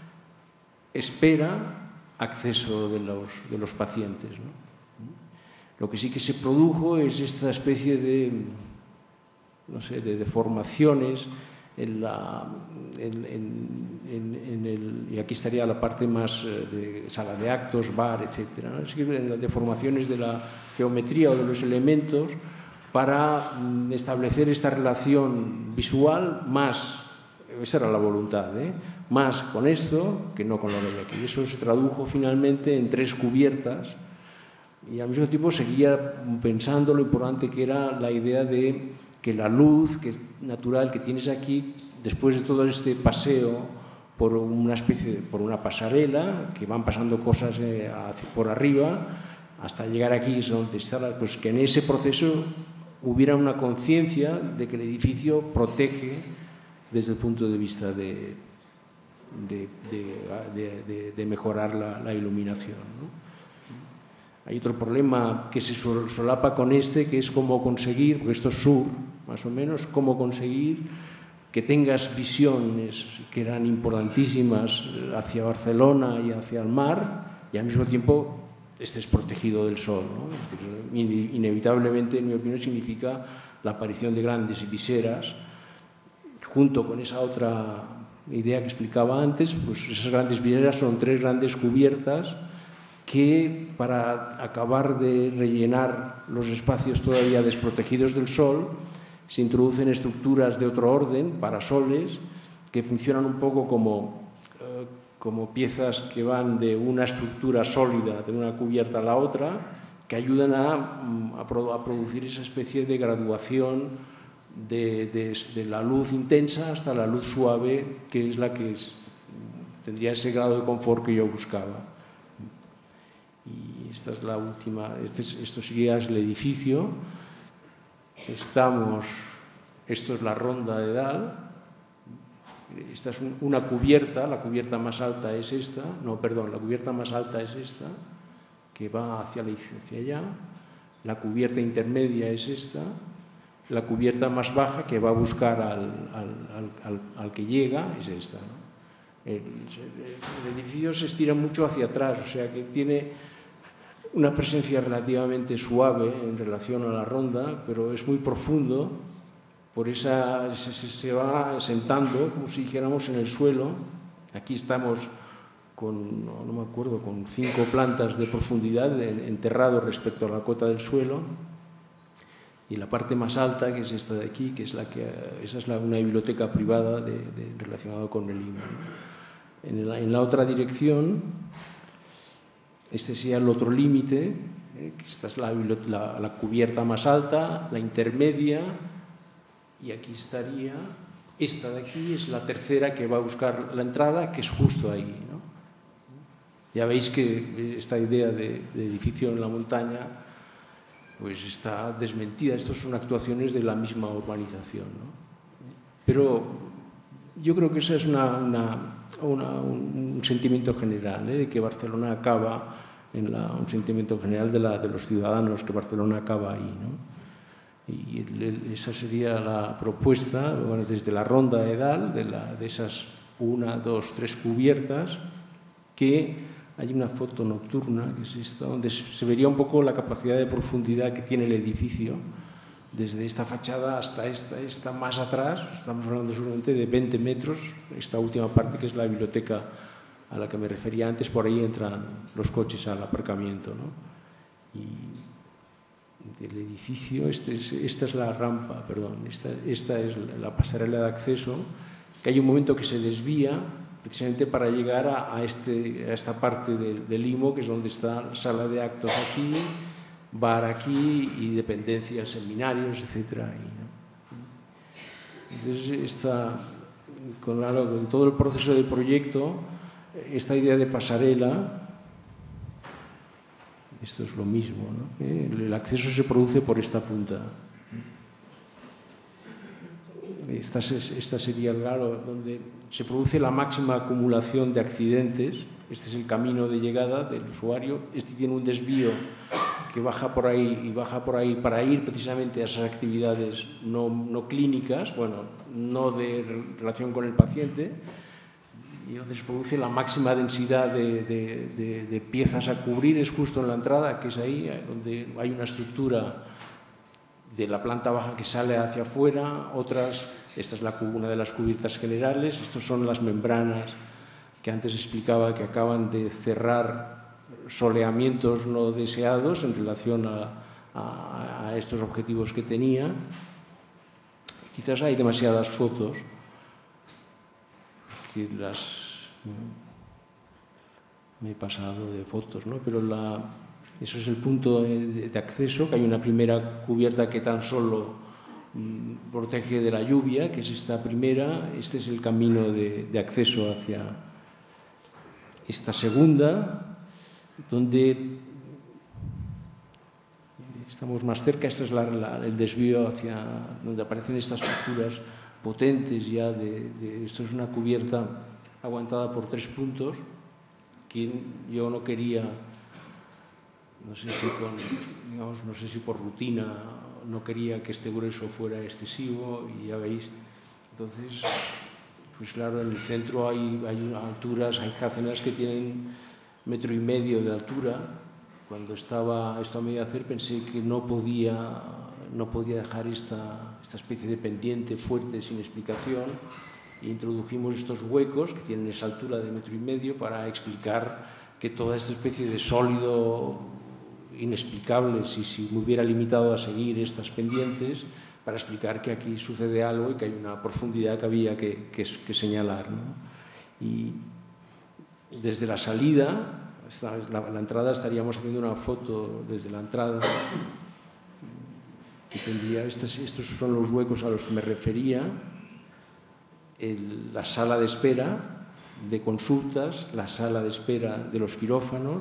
espera, acceso de los, de los pacientes, ¿no? Lo que sí que se produjo es esta especie de, no sé, de deformaciones en la, en, en, en, en el, y aquí estaría la parte más de sala de actos, bar, etcétera, ¿no? Es que en las deformaciones de la geometría o de los elementos, para establecer esta relación visual más, esa era la voluntad, ¿eh? más con esto que no con lo que hay aquí. Eso se tradujo finalmente en tres cubiertas y al mismo tiempo seguía pensando lo importante que era la idea de que la luz que es natural que tienes aquí, después de todo este paseo por una especie de, por una pasarela, que van pasando cosas eh, hacia, por arriba, hasta llegar aquí, donde está, pues que en ese proceso hubiera una conciencia de que el edificio protege desde el punto de vista de, de, de, de, de, de mejorar la, la iluminación, ¿no? Hay otro problema que se solapa con este, que es cómo conseguir, porque esto es sur, más o menos, cómo conseguir que tengas visiones que eran importantísimas hacia Barcelona y hacia el mar, y al mismo tiempo estés protegido del sol, ¿no? Es decir, inevitablemente, en mi opinión, significa la aparición de grandes viseras, junto con esa otra idea que explicaba antes, pues esas grandes viseras son tres grandes cubiertas que, para acabar de rellenar los espacios todavía desprotegidos del sol, se introducen estructuras de otro orden, parasoles, que funcionan un poco como, eh, como piezas que van de una estructura sólida, de una cubierta a la otra, que ayudan a, a, produ a producir esa especie de graduación de, de, de la luz intensa hasta la luz suave, que es la que es, tendría ese grado de confort que yo buscaba. Y esta es la última, este es, esto sería el edificio. Estamos, esto es la ronda de Dal, esta es un, una cubierta, la cubierta más alta es esta, no, perdón, la cubierta más alta es esta, que va hacia, la, hacia allá, la cubierta intermedia es esta, la cubierta más baja que va a buscar al, al, al, al que llega es esta, ¿no? El, el edificio se estira mucho hacia atrás, o sea que tiene una presencia relativamente suave en relación a la ronda, pero es muy profundo, por esa, se, se va sentando, como si dijéramos, en el suelo. Aquí estamos con, no, no me acuerdo, con cinco plantas de profundidad, enterrado respecto a la cota del suelo, y la parte más alta, que es esta de aquí, que es la que, esa es la, una biblioteca privada de, de, relacionada con el I M A, ¿no? En la, en la otra dirección, este sería el otro límite, ¿eh? Esta es la, la, la cubierta más alta, la intermedia, y aquí estaría, esta de aquí es la tercera que va a buscar la entrada, que es justo ahí, ¿no? Ya veis que esta idea de, de edificio en la montaña pues está desmentida, estas son actuaciones de la misma urbanización, ¿no? Pero yo creo que ese es una, una, una, un sentimiento general, ¿eh? De que Barcelona acaba, en la, un sentimiento general de, la, de los ciudadanos, que Barcelona acaba ahí, ¿no? Y el, el, esa sería la propuesta, bueno, desde la ronda de Dal, de, la, de esas una, dos, tres cubiertas, que hay una foto nocturna, que es esta, donde se vería un poco la capacidad de profundidad que tiene el edificio, desde esta fachada hasta esta, esta más atrás, estamos hablando seguramente de veinte metros, esta última parte que es la biblioteca a la que me refería antes, por ahí entran los coches al aparcamiento, ¿no? Y del edificio, este es, esta es la rampa, perdón, esta, esta es la pasarela de acceso, que hay un momento que se desvía precisamente para llegar a, a, este, a esta parte de, del Limo, que es donde está la sala de actos aquí, bar aquí y dependencias, seminarios, etcétera. ¿No? Entonces, esta, con, la, con todo el proceso del proyecto, esta idea de pasarela, esto es lo mismo, ¿no? El acceso se produce por esta punta. Esta, esta sería el galo donde se produce la máxima acumulación de accidentes. Este es el camino de llegada del usuario. Este tiene un desvío que baja por ahí y baja por ahí para ir precisamente a esas actividades no, no clínicas, bueno, no de relación con el paciente, y donde se produce la máxima densidad de, de, de, de piezas a cubrir es justo en la entrada, que es ahí, donde hay una estructura de la planta baja que sale hacia afuera, otras, esta es la, una de las cubiertas generales, estas son las membranas que antes explicaba que acaban de cerrar soleamientos no deseados en relación a, a, a estos objetivos que tenía. Quizás hay demasiadas fotos, que las... me he pasado de fotos, ¿no? Pero la, eso es el punto de, de acceso, que hay una primera cubierta que tan solo mmm, protege de la lluvia, que es esta primera. Este es el camino de, de acceso hacia esta segunda, donde estamos más cerca. Este es la, la, el desvío hacia donde aparecen estas estructuras potentes ya. De, de, esto es una cubierta aguantada por tres puntos, que yo no quería, no sé si, con, digamos, no sé si por rutina, no quería que este grueso fuera excesivo, y ya veis. Entonces, pues claro, en el centro hay, hay alturas, hay jácenas que tienen metro y medio de altura. Cuando estaba esto a medio hacer, pensé que no podía, no podía dejar esta, esta especie de pendiente fuerte sin explicación, e introdujimos estos huecos que tienen esa altura de metro y medio para explicar que toda esta especie de sólido inexplicable, si, si me hubiera limitado a seguir estas pendientes, para explicar que aquí sucede algo y que hay una profundidad que había que, que, que señalar, ¿no? Y desde la salida, la, la entrada, estaríamos haciendo una foto desde la entrada, que tendría, estos, estos son los huecos a los que me refería. El, la sala de espera de consultas, la sala de espera de los quirófanos.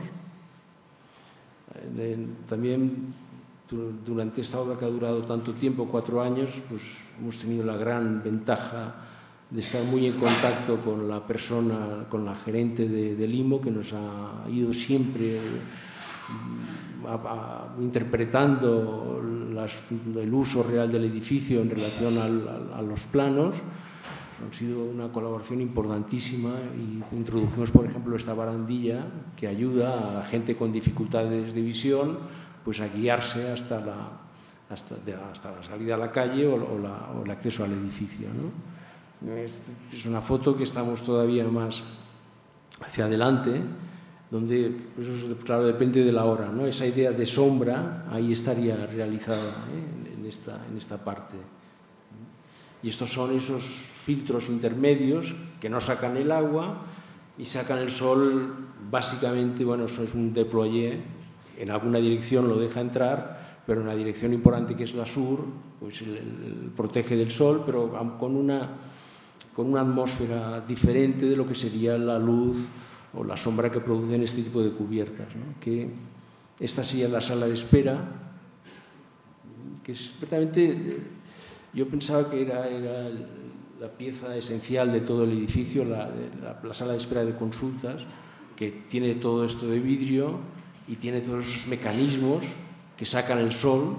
Eh, también durante esta obra, que ha durado tanto tiempo, cuatro años, pues hemos tenido la gran ventaja de estar muy en contacto con la persona, con la gerente de, de Limo, que nos ha ido siempre a, a, interpretando las, el uso real del edificio en relación al, a, a los planos. Ha sido una colaboración importantísima, y introdujimos, por ejemplo, esta barandilla que ayuda a la gente con dificultades de visión, pues a guiarse hasta la, hasta, de, hasta la salida a la calle o, o, la, o el acceso al edificio, ¿no? Es, es una foto que estamos todavía más hacia adelante, donde, pues eso, claro, depende de la hora, ¿no? Esa idea de sombra ahí estaría realizada, ¿eh? en, esta, en esta parte. Y estos son esos filtros intermedios que no sacan el agua y sacan el sol. Básicamente, bueno, eso es un déployé. En alguna dirección lo deja entrar, pero en la dirección importante, que es la sur, pues el, el protege del sol, pero con una, con una atmósfera diferente de lo que sería la luz o la sombra que producen este tipo de cubiertas, ¿no? Que esta sería la sala de espera, que es prácticamente, yo pensaba que era, era la pieza esencial de todo el edificio, la, la, la sala de espera de consultas, que tiene todo esto de vidrio y tiene todos esos mecanismos que sacan el sol.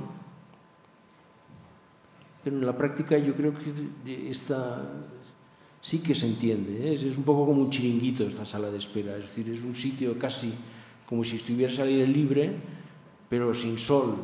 Pero en la práctica yo creo que esta sí que se entiende, ¿eh? Es un poco como un chiringuito esta sala de espera, es decir, es un sitio casi como si estuviera al aire libre, pero sin sol.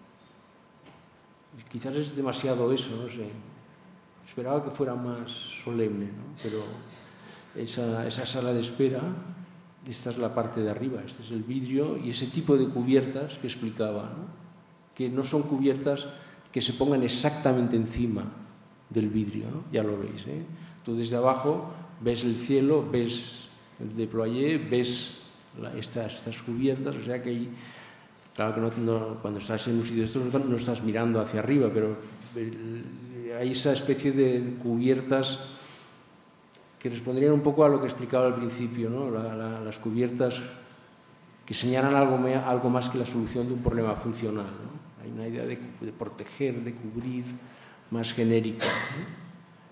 Quizás es demasiado eso, no sé. Esperaba que fuera más solemne, ¿no? Pero esa, esa sala de espera, esta es la parte de arriba, este es el vidrio y ese tipo de cubiertas que explicaba, ¿no? Que no son cubiertas que se pongan exactamente encima del vidrio, ¿no? Ya lo veis, ¿eh? Tú desde abajo ves el cielo, ves el déployé, ves la, estas, estas cubiertas, o sea que hay, claro que no, no, cuando estás en un sitio de estos no, no estás mirando hacia arriba, pero el, hay esa especie de cubiertas que respondrían un poco a lo que explicaba al principio, ¿no? La, la, las cubiertas que señalan algo, me, algo más que la solución de un problema funcional, ¿no? Hay una idea de, de proteger, de cubrir, más genérica, ¿no?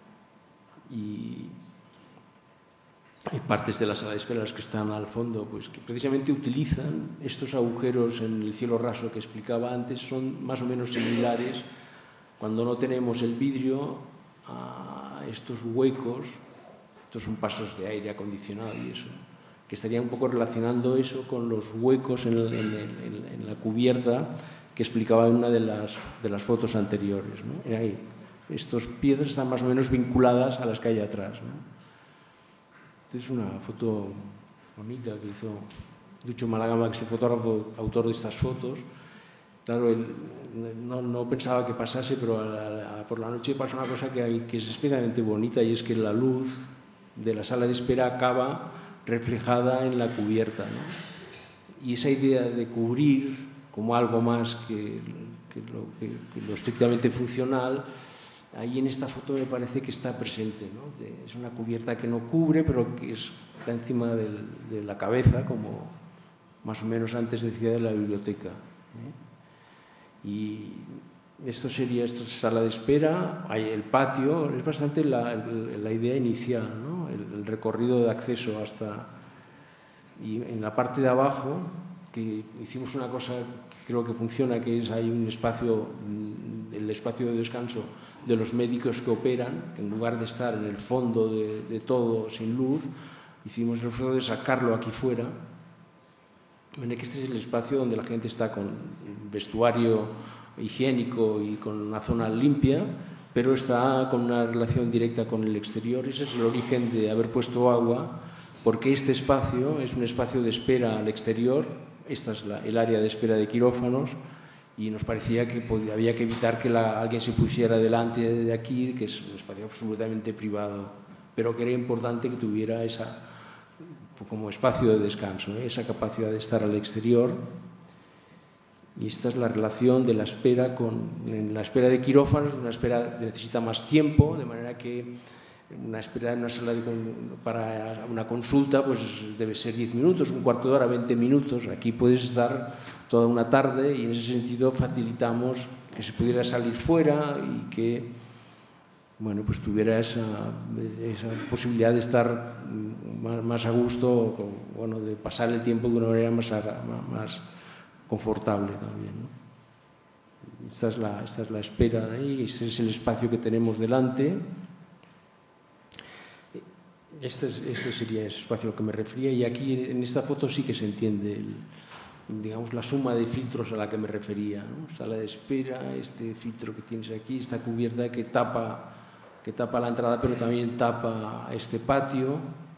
Y hay partes de la sala de espera que están al fondo, pues que precisamente utilizan estos agujeros en el cielo raso que explicaba antes, son más o menos similares cuando no tenemos el vidrio a estos huecos. Estos son pasos de aire acondicionado y eso, que estaría un poco relacionando eso con los huecos en, el, en, el, en la cubierta que explicaba en una de las, de las fotos anteriores, ¿no? Ahí, estas piedras están más o menos vinculadas a las que hay atrás, ¿no? Esta es una foto bonita que hizo Ducho Malagama, que es el fotógrafo autor de estas fotos. claro, el, no, no pensaba que pasase, pero a, a, por la noche pasa una cosa que, hay, que es especialmente bonita, y es que la luz de la sala de espera acaba reflejada en la cubierta, ¿no? Y esa idea de cubrir como algo más que, que, lo, que, que lo estrictamente funcional, ahí en esta foto me parece que está presente, ¿no? De, es una cubierta que no cubre, pero que es, está encima del, de la cabeza, como más o menos antes decía de la biblioteca, ¿eh? Y esto sería esta sala de espera, hay el patio, es bastante la, la idea inicial, ¿no? El, el recorrido de acceso hasta... Y en la parte de abajo, que hicimos una cosa que creo que funciona, que es hay un espacio, el espacio de descanso de los médicos que operan, en lugar de estar en el fondo de, de todo, sin luz, hicimos el esfuerzo de sacarlo aquí fuera. Bueno, que este es el espacio donde la gente está con vestuario higiénico y con una zona limpia, pero está con una relación directa con el exterior. Ese es el origen de haber puesto agua, porque este espacio es un espacio de espera al exterior. Esta es la, el área de espera de quirófanos, y nos parecía que podía, había que evitar que la, alguien se pusiera delante de aquí, que es un espacio absolutamente privado, pero que era importante que tuviera esa, como espacio de descanso, ¿eh? Esa capacidad de estar al exterior. Y esta es la relación de la espera con... En la espera de quirófanos, una espera que necesita más tiempo, de manera que una espera en una sala de, para una consulta pues debe ser diez minutos, un cuarto de hora, veinte minutos. Aquí puedes estar toda una tarde, y en ese sentido facilitamos que se pudiera salir fuera y que, bueno, pues tuviera esa, esa posibilidad de estar más, más a gusto, bueno, de pasar el tiempo de una manera más, más confortable también, ¿no? Esta es la, esta es la espera de ahí, este es el espacio que tenemos delante. Este, es, este sería ese espacio al que me refería, y aquí en esta foto sí que se entiende el, digamos, la suma de filtros a la que me refería, ¿no? Sala de espera, este filtro que tienes aquí, esta cubierta que tapa, que tapa la entrada, pero también tapa este patio,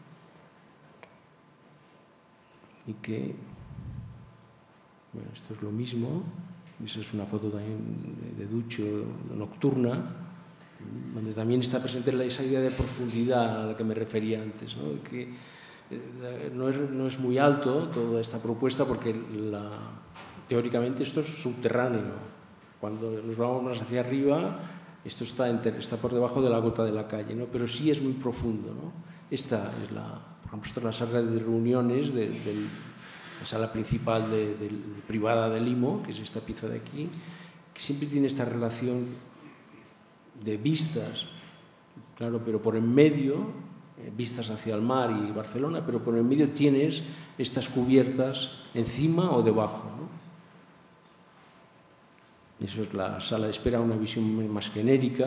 y que, bueno, esto es lo mismo. Esa es una foto también de, de ducho nocturna, donde también está presente esa idea de profundidad a la que me refería antes, ¿no? Que no es, no es muy alto toda esta propuesta, porque la, teóricamente esto es subterráneo. Cuando nos vamos más hacia arriba, esto está, enter, está por debajo de la gota de la calle, ¿no? Pero sí es muy profundo, ¿no? Esta es la, por ejemplo, esta es la sala de reuniones de, de la sala principal de, de, de, privada de Limo, que es esta pieza de aquí, que siempre tiene esta relación de vistas, claro, pero por en medio, eh, vistas hacia el mar y Barcelona, pero por en medio tienes estas cubiertas encima o debajo, ¿no? Eso es la sala de espera, una visión más genérica.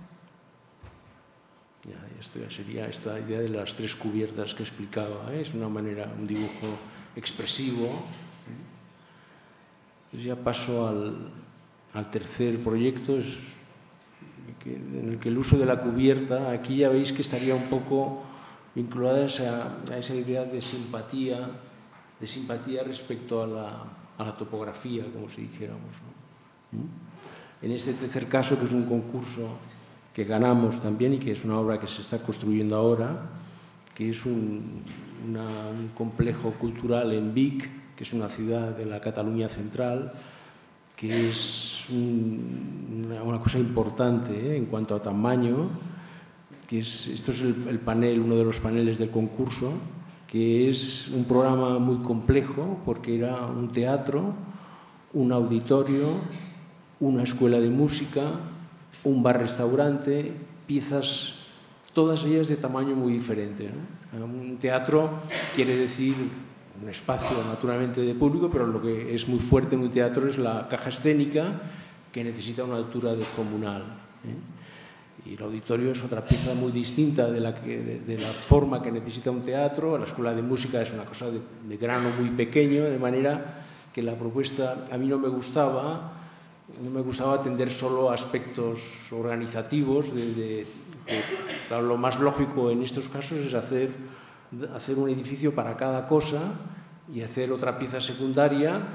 Ya, esto ya sería esta idea de las tres cubiertas que explicaba, ¿eh? Es una manera, un dibujo expresivo. Entonces ya paso al, al tercer proyecto, es que, en el que el uso de la cubierta, aquí ya veis que estaría un poco vinculada a esa, a esa idea de simpatía, de simpatía respecto a la, a la topografía, como si dijéramos, ¿no? ¿Mm? En este tercer caso, que es un concurso que ganamos también y que es una obra que se está construyendo ahora, que es un, una, un complejo cultural en Vic, que es una ciudad de la Cataluña central, que es un, una, una cosa importante, ¿eh? En cuanto a tamaño, que es, esto es el, el panel, uno de los paneles del concurso, que es un programa muy complejo porque era un teatro, un auditorio, una escuela de música, un bar-restaurante, piezas, todas ellas de tamaño muy diferente, ¿no? Un teatro quiere decir un espacio naturalmente de público, pero lo que es muy fuerte en un teatro es la caja escénica, que necesita una altura descomunal, ¿eh? Y el auditorio es otra pieza muy distinta de la, que, de, de la forma que necesita un teatro. La escuela de música es una cosa de, de grano muy pequeño, de manera que la propuesta a mí no me gustaba, no me gustaba atender solo aspectos organizativos. De, de, de, claro, lo más lógico en estos casos es hacer, hacer un edificio para cada cosa y hacer otra pieza secundaria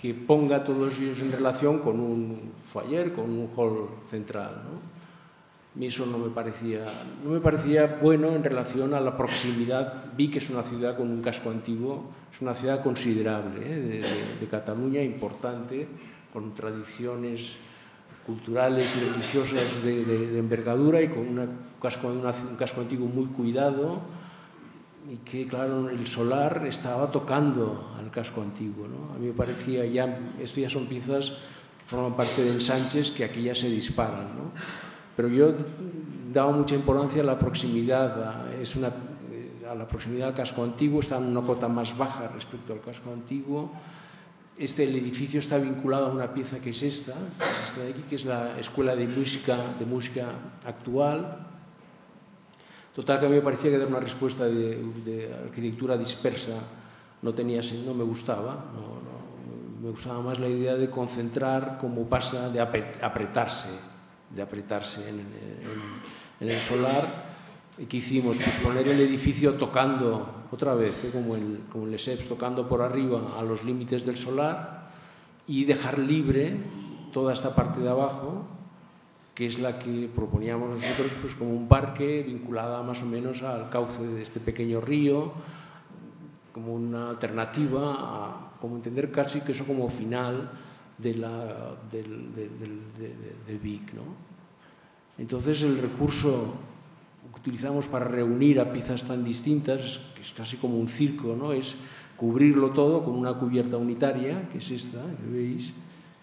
que ponga todos ellos en relación con un foyer, con un hall central, ¿no? A mí eso no me parecía, no me parecía bueno en relación a la proximidad. Vi que es una ciudad con un casco antiguo, es una ciudad considerable, ¿eh? de, de, de Cataluña, importante, con tradiciones culturales y religiosas de, de, de envergadura y con una casco, una, un casco antiguo muy cuidado, y que, claro, el solar estaba tocando al casco antiguo, ¿no? A mí me parecía, ya, esto ya son piezas que forman parte de ensanches que aquí ya se disparan, ¿no? Pero yo daba mucha importancia a la proximidad, a, es una, a la proximidad al casco antiguo, está en una cota más baja respecto al casco antiguo. Este, el edificio está vinculado a una pieza que es esta, que es esta de aquí, que es la Escuela de Música, de música Actual. Total, que a mí me parecía que dar una respuesta de, de arquitectura dispersa no, tenía, no me gustaba, no, no, me gustaba más la idea de concentrar, como pasa, de apretarse. de apretarse en, en, en el solar. ¿Y qué hicimos? Pues poner el edificio tocando, otra vez, ¿eh? como el, como el Lesseps, tocando por arriba a los límites del solar, y dejar libre toda esta parte de abajo, que es la que proponíamos nosotros, pues como un parque vinculada más o menos al cauce de este pequeño río, como una alternativa, a, como entender casi que eso como final de, la, del, de, de, de, de Vic, ¿no? Entonces el recurso que utilizamos para reunir a piezas tan distintas, que es casi como un circo, ¿no? Es cubrirlo todo con una cubierta unitaria, que es esta, que veis,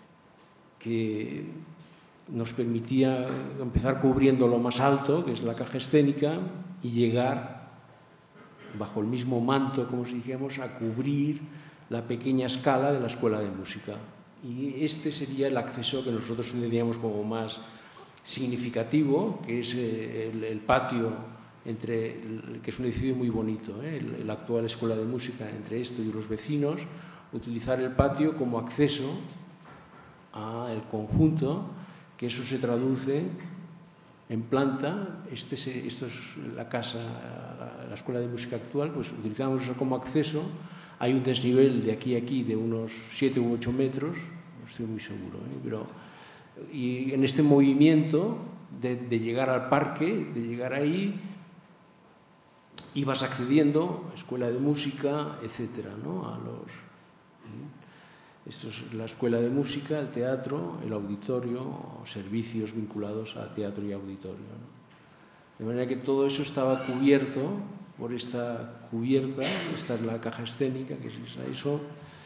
que nos permitía empezar cubriendo lo más alto, que es la caja escénica, y llegar bajo el mismo manto, como si dijéramos, a cubrir la pequeña escala de la Escuela de Música. Y este sería el acceso que nosotros entendíamos como más significativo, que es el, el patio, entre, el, que es un edificio muy bonito, ¿eh? el, la actual Escuela de Música, entre esto y los vecinos, utilizar el patio como acceso al conjunto, que eso se traduce en planta. Este, esto es la casa, la, la Escuela de Música actual, pues utilizamos eso como acceso. Hay un desnivel de aquí a aquí de unos siete u ocho metros, no estoy muy seguro, ¿eh? Pero, y en este movimiento de, de llegar al parque, de llegar ahí, ibas accediendo, Escuela de Música, etcétera, ¿no? A los, esto es la Escuela de Música, el teatro, el auditorio, servicios vinculados a teatro y auditorio, ¿no? De manera que todo eso estaba cubierto por esta cubierta. Esta es la caja escénica, que es eso.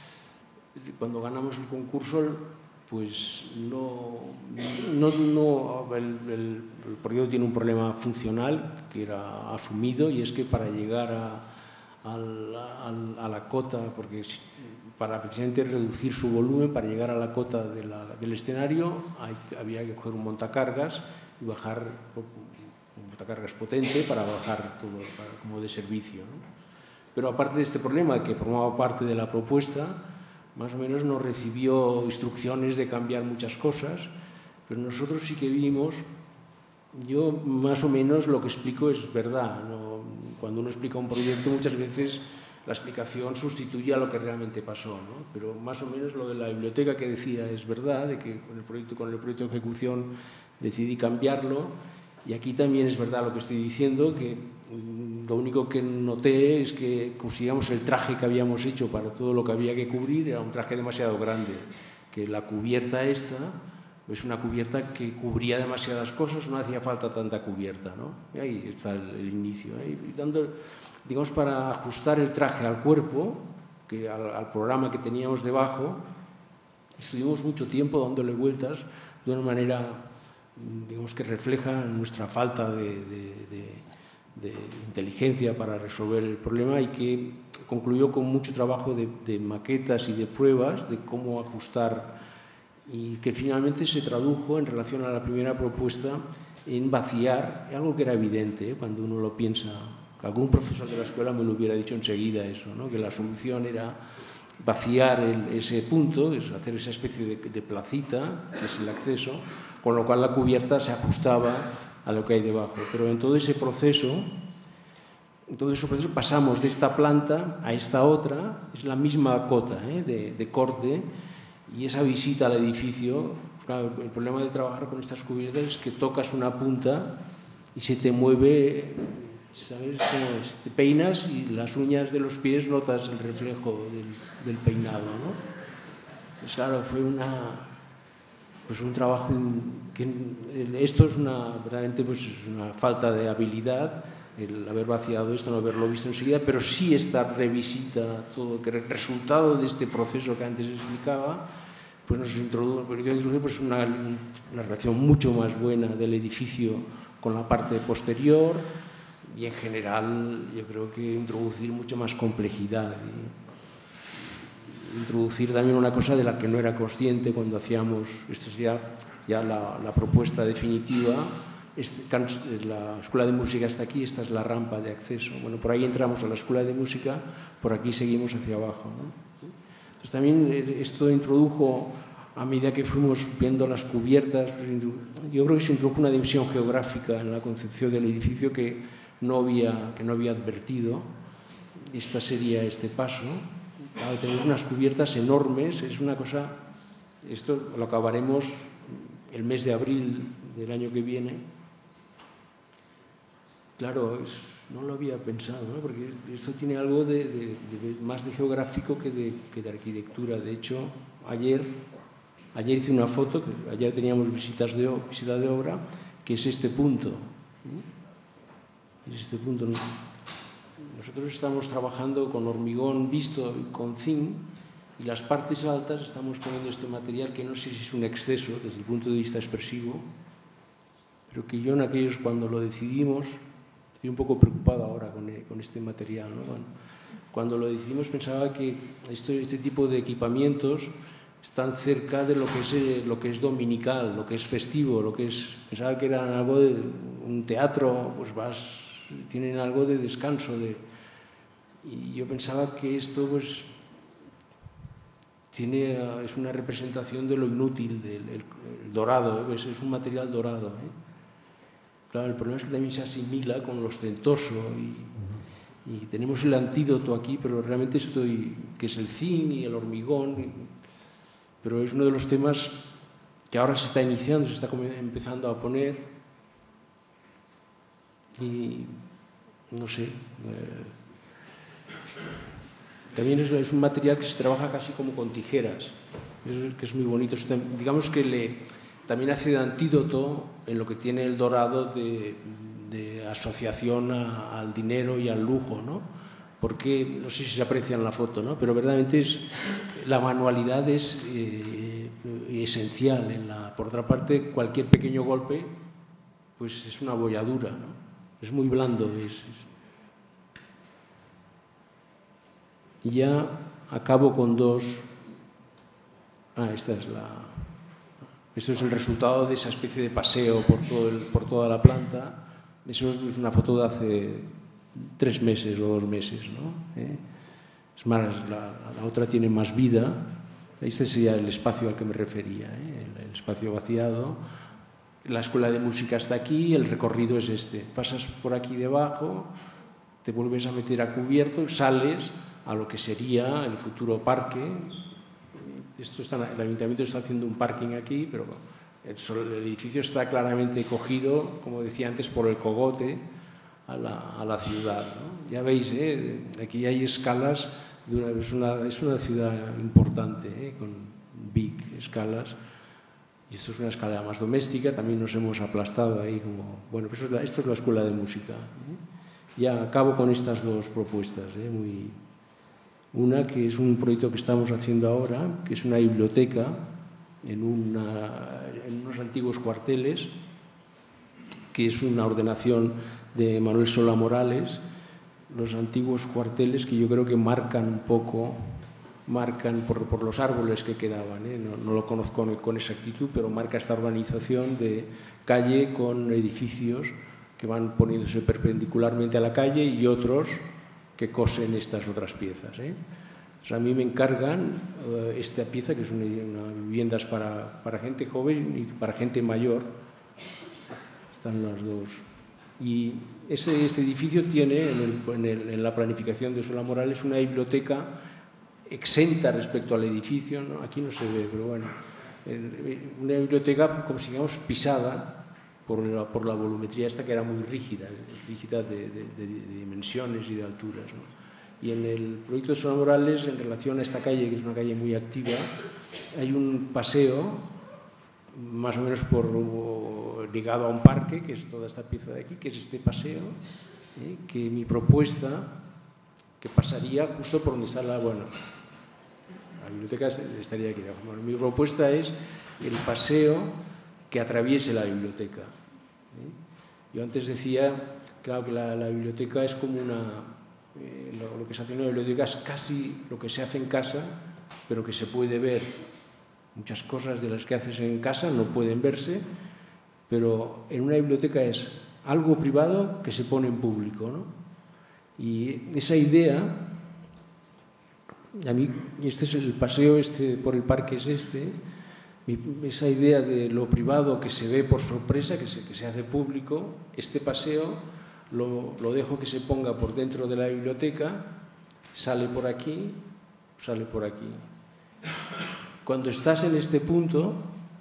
Cuando ganamos el concurso, pues no, no, no el, el, el proyecto tiene un problema funcional que era asumido, y es que para llegar a, a, a, a la cota, porque para precisamente reducir su volumen, para llegar a la cota de la, del escenario, hay, había que coger un montacargas y bajar un montacargas potente para bajar todo, para, como de servicio, ¿no? Pero aparte de este problema, que formaba parte de la propuesta, más o menos nos recibió instrucciones de cambiar muchas cosas, pero nosotros sí que vimos, yo más o menos lo que explico es verdad, ¿no? Cuando uno explica un proyecto muchas veces la explicación sustituye a lo que realmente pasó, ¿no? Pero más o menos lo de la biblioteca que decía es verdad, de que con el proyecto, con el proyecto de ejecución decidí cambiarlo, y aquí también es verdad lo que estoy diciendo, que lo único que noté es que consideramos el traje que habíamos hecho para todo lo que había que cubrir era un traje demasiado grande, que la cubierta esta es una cubierta que cubría demasiadas cosas, no hacía falta tanta cubierta, ¿no? Y ahí está el, el inicio, ¿eh? Y dando, digamos, para ajustar el traje al cuerpo, que al, al programa que teníamos debajo, estuvimos mucho tiempo dándole vueltas de una manera, digamos, que refleja nuestra falta de, de, de, de inteligencia para resolver el problema, y que concluyó con mucho trabajo de, de maquetas y de pruebas de cómo ajustar, y que finalmente se tradujo en relación a la primera propuesta en vaciar, algo que era evidente, ¿eh? Cuando uno lo piensa. Algún profesor de la escuela me lo hubiera dicho enseguida eso, ¿no? Que la solución era vaciar el, ese punto, es hacer esa especie de, de placita, que es el acceso, con lo cual la cubierta se ajustaba a lo que hay debajo. Pero en todo ese proceso, en todo ese proceso pasamos de esta planta a esta otra, es la misma cota, ¿eh? de, de corte, y esa visita al edificio, claro, el problema de trabajar con estas cubiertas es que tocas una punta y se te mueve, ¿sabes? Como te peinas y las uñas de los pies notas el reflejo del, del peinado, ¿no? Pues claro, fue una, pues un trabajo que esto es una, verdaderamente pues es una falta de habilidad, el haber vaciado esto, no haberlo visto enseguida, pero sí esta revisita, todo que el resultado de este proceso que antes explicaba, pues nos introdujo, introdujo pues una, una relación mucho más buena del edificio con la parte posterior y en general yo creo que introducir mucho más complejidad y introducir también una cosa de la que no era consciente cuando hacíamos, esta sería ya la, la propuesta definitiva. Este, la Escuela de Música está aquí, esta es la rampa de acceso. Bueno, por ahí entramos a la Escuela de Música, por aquí seguimos hacia abajo, ¿no? Entonces también esto introdujo, a medida que fuimos viendo las cubiertas, pues, yo creo que se introdujo una dimensión geográfica en la concepción del edificio que no había, que no había advertido. Esta sería este paso. Claro, tenemos unas cubiertas enormes, es una cosa, esto lo acabaremos el mes de abril del año que viene. Claro, es, no lo había pensado, ¿no? Porque esto tiene algo de, de, de, más de geográfico que de, que de arquitectura. De hecho, ayer, ayer hice una foto, que ayer teníamos visitas de, visita de obra, que es este punto. ¿eh? Es este punto. Nosotros estamos trabajando con hormigón visto y con zinc, y las partes altas estamos poniendo este material que no sé si es un exceso desde el punto de vista expresivo, pero que yo en aquellos, cuando lo decidimos, estoy un poco preocupado ahora con, con este material, ¿no? Bueno, cuando lo decidimos pensaba que esto, este tipo de equipamientos están cerca de lo que, es, lo que es dominical, lo que es festivo, lo que es, pensaba que eran algo de un teatro, pues vas, tienen algo de descanso, de, y yo pensaba que esto pues tiene, es una representación de lo inútil, del el, el dorado, ¿eh? es, es un material dorado, ¿eh? Claro, el problema es que también se asimila con lo ostentoso y, y tenemos el antídoto aquí, pero realmente estoy, que es el zinc y el hormigón, y, pero es uno de los temas que ahora se está iniciando, se está empezando a poner y no sé, eh, también es, es un material que se trabaja casi como con tijeras, es, que es muy bonito, digamos que le también hace de antídoto en lo que tiene el dorado de, de asociación a, al dinero y al lujo, ¿no? Porque, no sé si se aprecia en la foto, ¿no? Pero verdaderamente es, la manualidad es eh, esencial. En la, por otra parte, cualquier pequeño golpe pues es una bolladura, ¿no? Es muy blando. Es, es... Y ya acabo con dos... Ah, esta es la... Esto es el resultado de esa especie de paseo por, todo el, por toda la planta. Eso es una foto de hace tres meses o dos meses, ¿no? ¿Eh? Es más, la, la otra tiene más vida. Este sería el espacio al que me refería, ¿eh? el, el espacio vaciado. La escuela de música está aquí, el recorrido es este. Pasas por aquí debajo, te vuelves a meter a cubierto, sales a lo que sería el futuro parque. Esto está, el ayuntamiento está haciendo un parking aquí, pero el, el edificio está claramente cogido, como decía antes, por el cogote a la, a la ciudad, ¿no? Ya veis, ¿eh? Aquí hay escalas, de una, es, una, es una ciudad importante, ¿eh? Con big escalas, y esto es una escala más doméstica, también nos hemos aplastado ahí como... Bueno, pues esto, es la, esto es la escuela de música, ¿eh? Ya acabo con estas dos propuestas, ¿eh? Muy... Una que es un proyecto que estamos haciendo ahora, que es una biblioteca en, una, en unos antiguos cuarteles, que es una ordenación de Manuel Sola Morales, los antiguos cuarteles que yo creo que marcan un poco, marcan por, por los árboles que quedaban, ¿eh? no, no lo conozco con exactitud, pero marca esta urbanización de calle con edificios que van poniéndose perpendicularmente a la calle y otros que cosen estas otras piezas, ¿eh? O sea, a mí me encargan uh, esta pieza, que es una, una viviendas para, para gente joven y para gente mayor. Están las dos. Y ese, este edificio tiene, en, el, en, el, en la planificación de Sola Morales, una biblioteca exenta respecto al edificio, ¿no? Aquí no se ve, pero bueno, una biblioteca como si digamos pisada por la, por la volumetría esta que era muy rígida, rígida de, de, de, de dimensiones y de alturas, ¿no? Y en el proyecto de Solá Morales, en relación a esta calle, que es una calle muy activa, hay un paseo, más o menos por, ligado a un parque, que es toda esta pieza de aquí, que es este paseo, ¿eh? Que mi propuesta, que pasaría justo por donde está la, bueno, la biblioteca estaría aquí debajo. Bueno, mi propuesta es el paseo que atraviese la biblioteca, ¿eh? Yo antes decía, claro, que la, la biblioteca es como una... Eh, lo, lo que se hace en una biblioteca es casi lo que se hace en casa, pero que se puede ver. Muchas cosas de las que haces en casa no pueden verse, pero en una biblioteca es algo privado que se pone en público, ¿no? Y esa idea, a mí, este es el paseo este por el parque, es este, esa idea de lo privado que se ve por sorpresa, que se, que se hace público, este paseo lo, lo dejo que se ponga por dentro de la biblioteca, sale por aquí, sale por aquí. Cuando estás en este punto,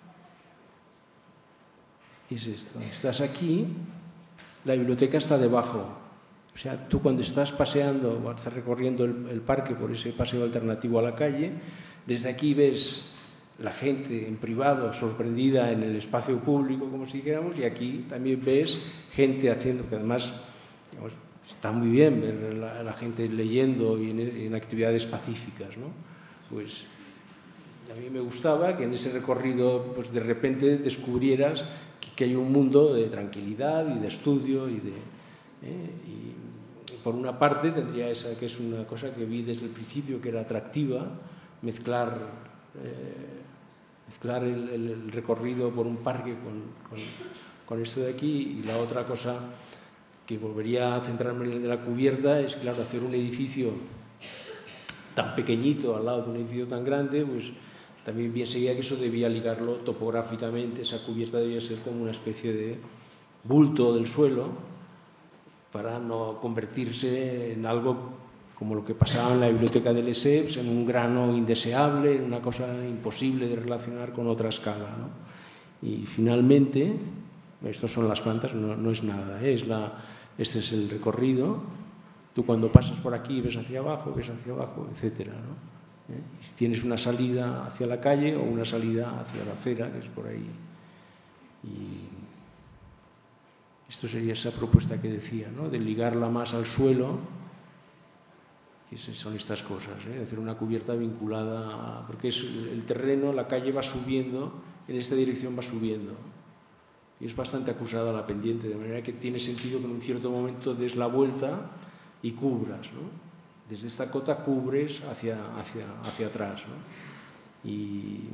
es esto, estás aquí, la biblioteca está debajo. O sea, tú cuando estás paseando o estás recorriendo el, el parque por ese paseo alternativo a la calle, desde aquí ves la gente en privado sorprendida en el espacio público, como si dijéramos, y aquí también ves gente haciendo, que además digamos, está muy bien ver la, la gente leyendo y en, en actividades pacíficas, ¿no? Pues a mí me gustaba que en ese recorrido pues de repente descubrieras que, que hay un mundo de tranquilidad y de estudio y de... ¿eh? Y, y por una parte tendría esa que es una cosa que vi desde el principio que era atractiva, mezclar... Eh, mezclar el, el, el recorrido por un parque con, con, con esto de aquí, y la otra cosa que volvería a centrarme en la cubierta es, claro, hacer un edificio tan pequeñito al lado de un edificio tan grande, pues también bien seguía que eso debía ligarlo topográficamente, esa cubierta debía ser como una especie de bulto del suelo para no convertirse en algo como lo que pasaba en la biblioteca del Lesseps, en un grano indeseable, en una cosa imposible de relacionar con otra escala, ¿no? Y finalmente, estas son las plantas, no, no es nada, ¿eh? Es la, este es el recorrido, tú cuando pasas por aquí ves hacia abajo, ves hacia abajo, etcétera, ¿no? ¿Eh? Y si tienes una salida hacia la calle o una salida hacia la acera, que es por ahí. Y esto sería esa propuesta que decía, ¿no? De ligarla más al suelo. Son estas cosas, ¿eh? Hacer una cubierta vinculada, a, porque es el terreno, la calle va subiendo, en esta dirección va subiendo. Y es bastante acusada la pendiente, de manera que tiene sentido que en un cierto momento des la vuelta y cubras, ¿no? Desde esta cota cubres hacia, hacia, hacia atrás, ¿no? Y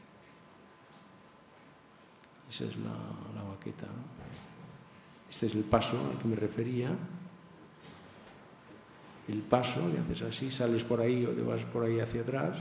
esa es la, la baqueta, ¿no? Este es el paso al que me refería. El paso, y haces así, sales por ahí o te vas por ahí hacia atrás.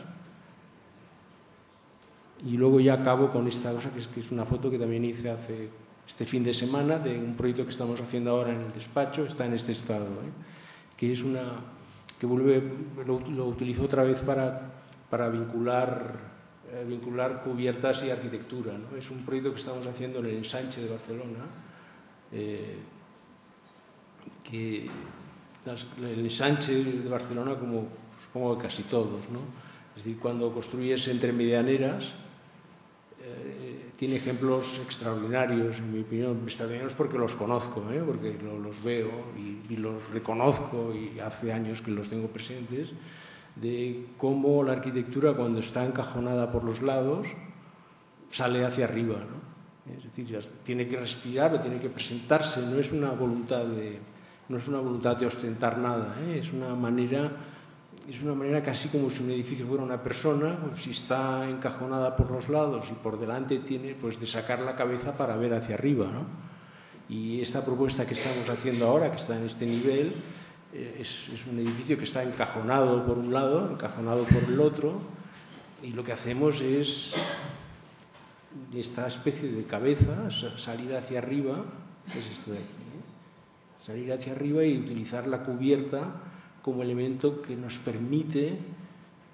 Y luego ya acabo con esta cosa, que es, que es una foto que también hice hace este fin de semana de un proyecto que estamos haciendo ahora en el despacho, está en este estado, ¿eh? Que es una... que vuelve, lo, lo utilizo otra vez para, para vincular, eh, vincular cubiertas y arquitectura, ¿no? Es un proyecto que estamos haciendo en el Ensanche de Barcelona, eh, que... el ensanche de Barcelona, como supongo que casi todos, ¿no? Es decir, cuando construyes entre medianeras, eh, tiene ejemplos extraordinarios, en mi opinión, extraordinarios porque los conozco, ¿eh? Porque lo, los veo y, y los reconozco y hace años que los tengo presentes, de cómo la arquitectura cuando está encajonada por los lados sale hacia arriba, ¿no? Es decir, tiene que respirar o tiene que presentarse, no es una voluntad de... No es una voluntad de ostentar nada, ¿eh? Es una manera, es una manera casi como si un edificio fuera una persona, pues si está encajonada por los lados y por delante tiene pues de sacar la cabeza para ver hacia arriba, ¿no? Y esta propuesta que estamos haciendo ahora, que está en este nivel, eh, es, es un edificio que está encajonado por un lado, encajonado por el otro, y lo que hacemos es esta especie de cabeza, salir hacia arriba, que es esto de aquí. Salir hacia arriba y utilizar la cubierta como elemento que nos permite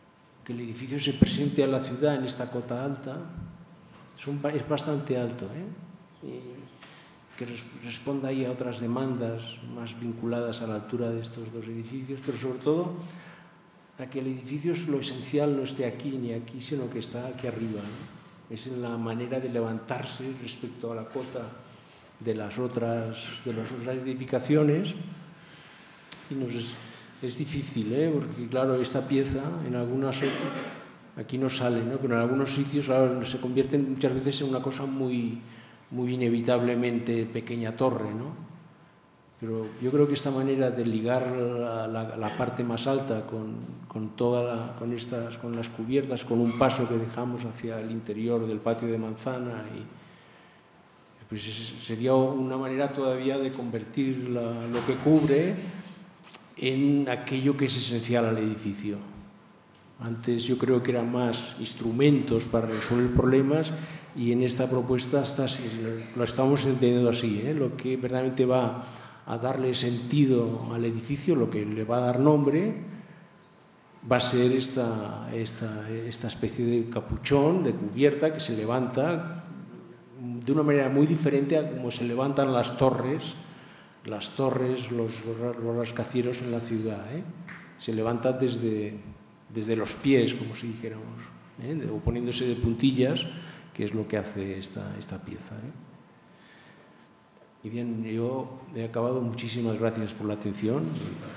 que el edificio se presente a la ciudad en esta cota alta. Es, un, es bastante alto, ¿eh? Y que responda ahí a otras demandas más vinculadas a la altura de estos dos edificios, pero sobre todo a que el edificio, lo esencial, no esté aquí ni aquí, sino que está aquí arriba, ¿no? Es en la manera de levantarse respecto a la cota de las otras, de las otras edificaciones. Y nos es, es difícil, ¿eh? Porque claro, esta pieza en algunas, aquí no sale, ¿no? Pero en algunos sitios, claro, se convierte muchas veces en una cosa muy, muy inevitablemente pequeña torre, ¿no? Pero yo creo que esta manera de ligar la, la, la parte más alta con, con, toda la, con, estas, con las cubiertas, con un paso que dejamos hacia el interior del patio de manzana, y, pues sería una manera todavía de convertir la, lo que cubre en aquello que es esencial al edificio. Antes yo creo que eran más instrumentos para resolver problemas, y en esta propuesta está, lo estamos entendiendo así, ¿eh? Lo que verdaderamente va a darle sentido al edificio, lo que le va a dar nombre, va a ser esta, esta, esta especie de capuchón, de cubierta que se levanta de una manera muy diferente a como se levantan las torres, las torres, los, los rascacielos en la ciudad, ¿eh? Se levanta desde, desde los pies, como si dijéramos, ¿eh? O poniéndose de puntillas, que es lo que hace esta, esta pieza, ¿eh? Y bien, yo he acabado. Muchísimas gracias por la atención.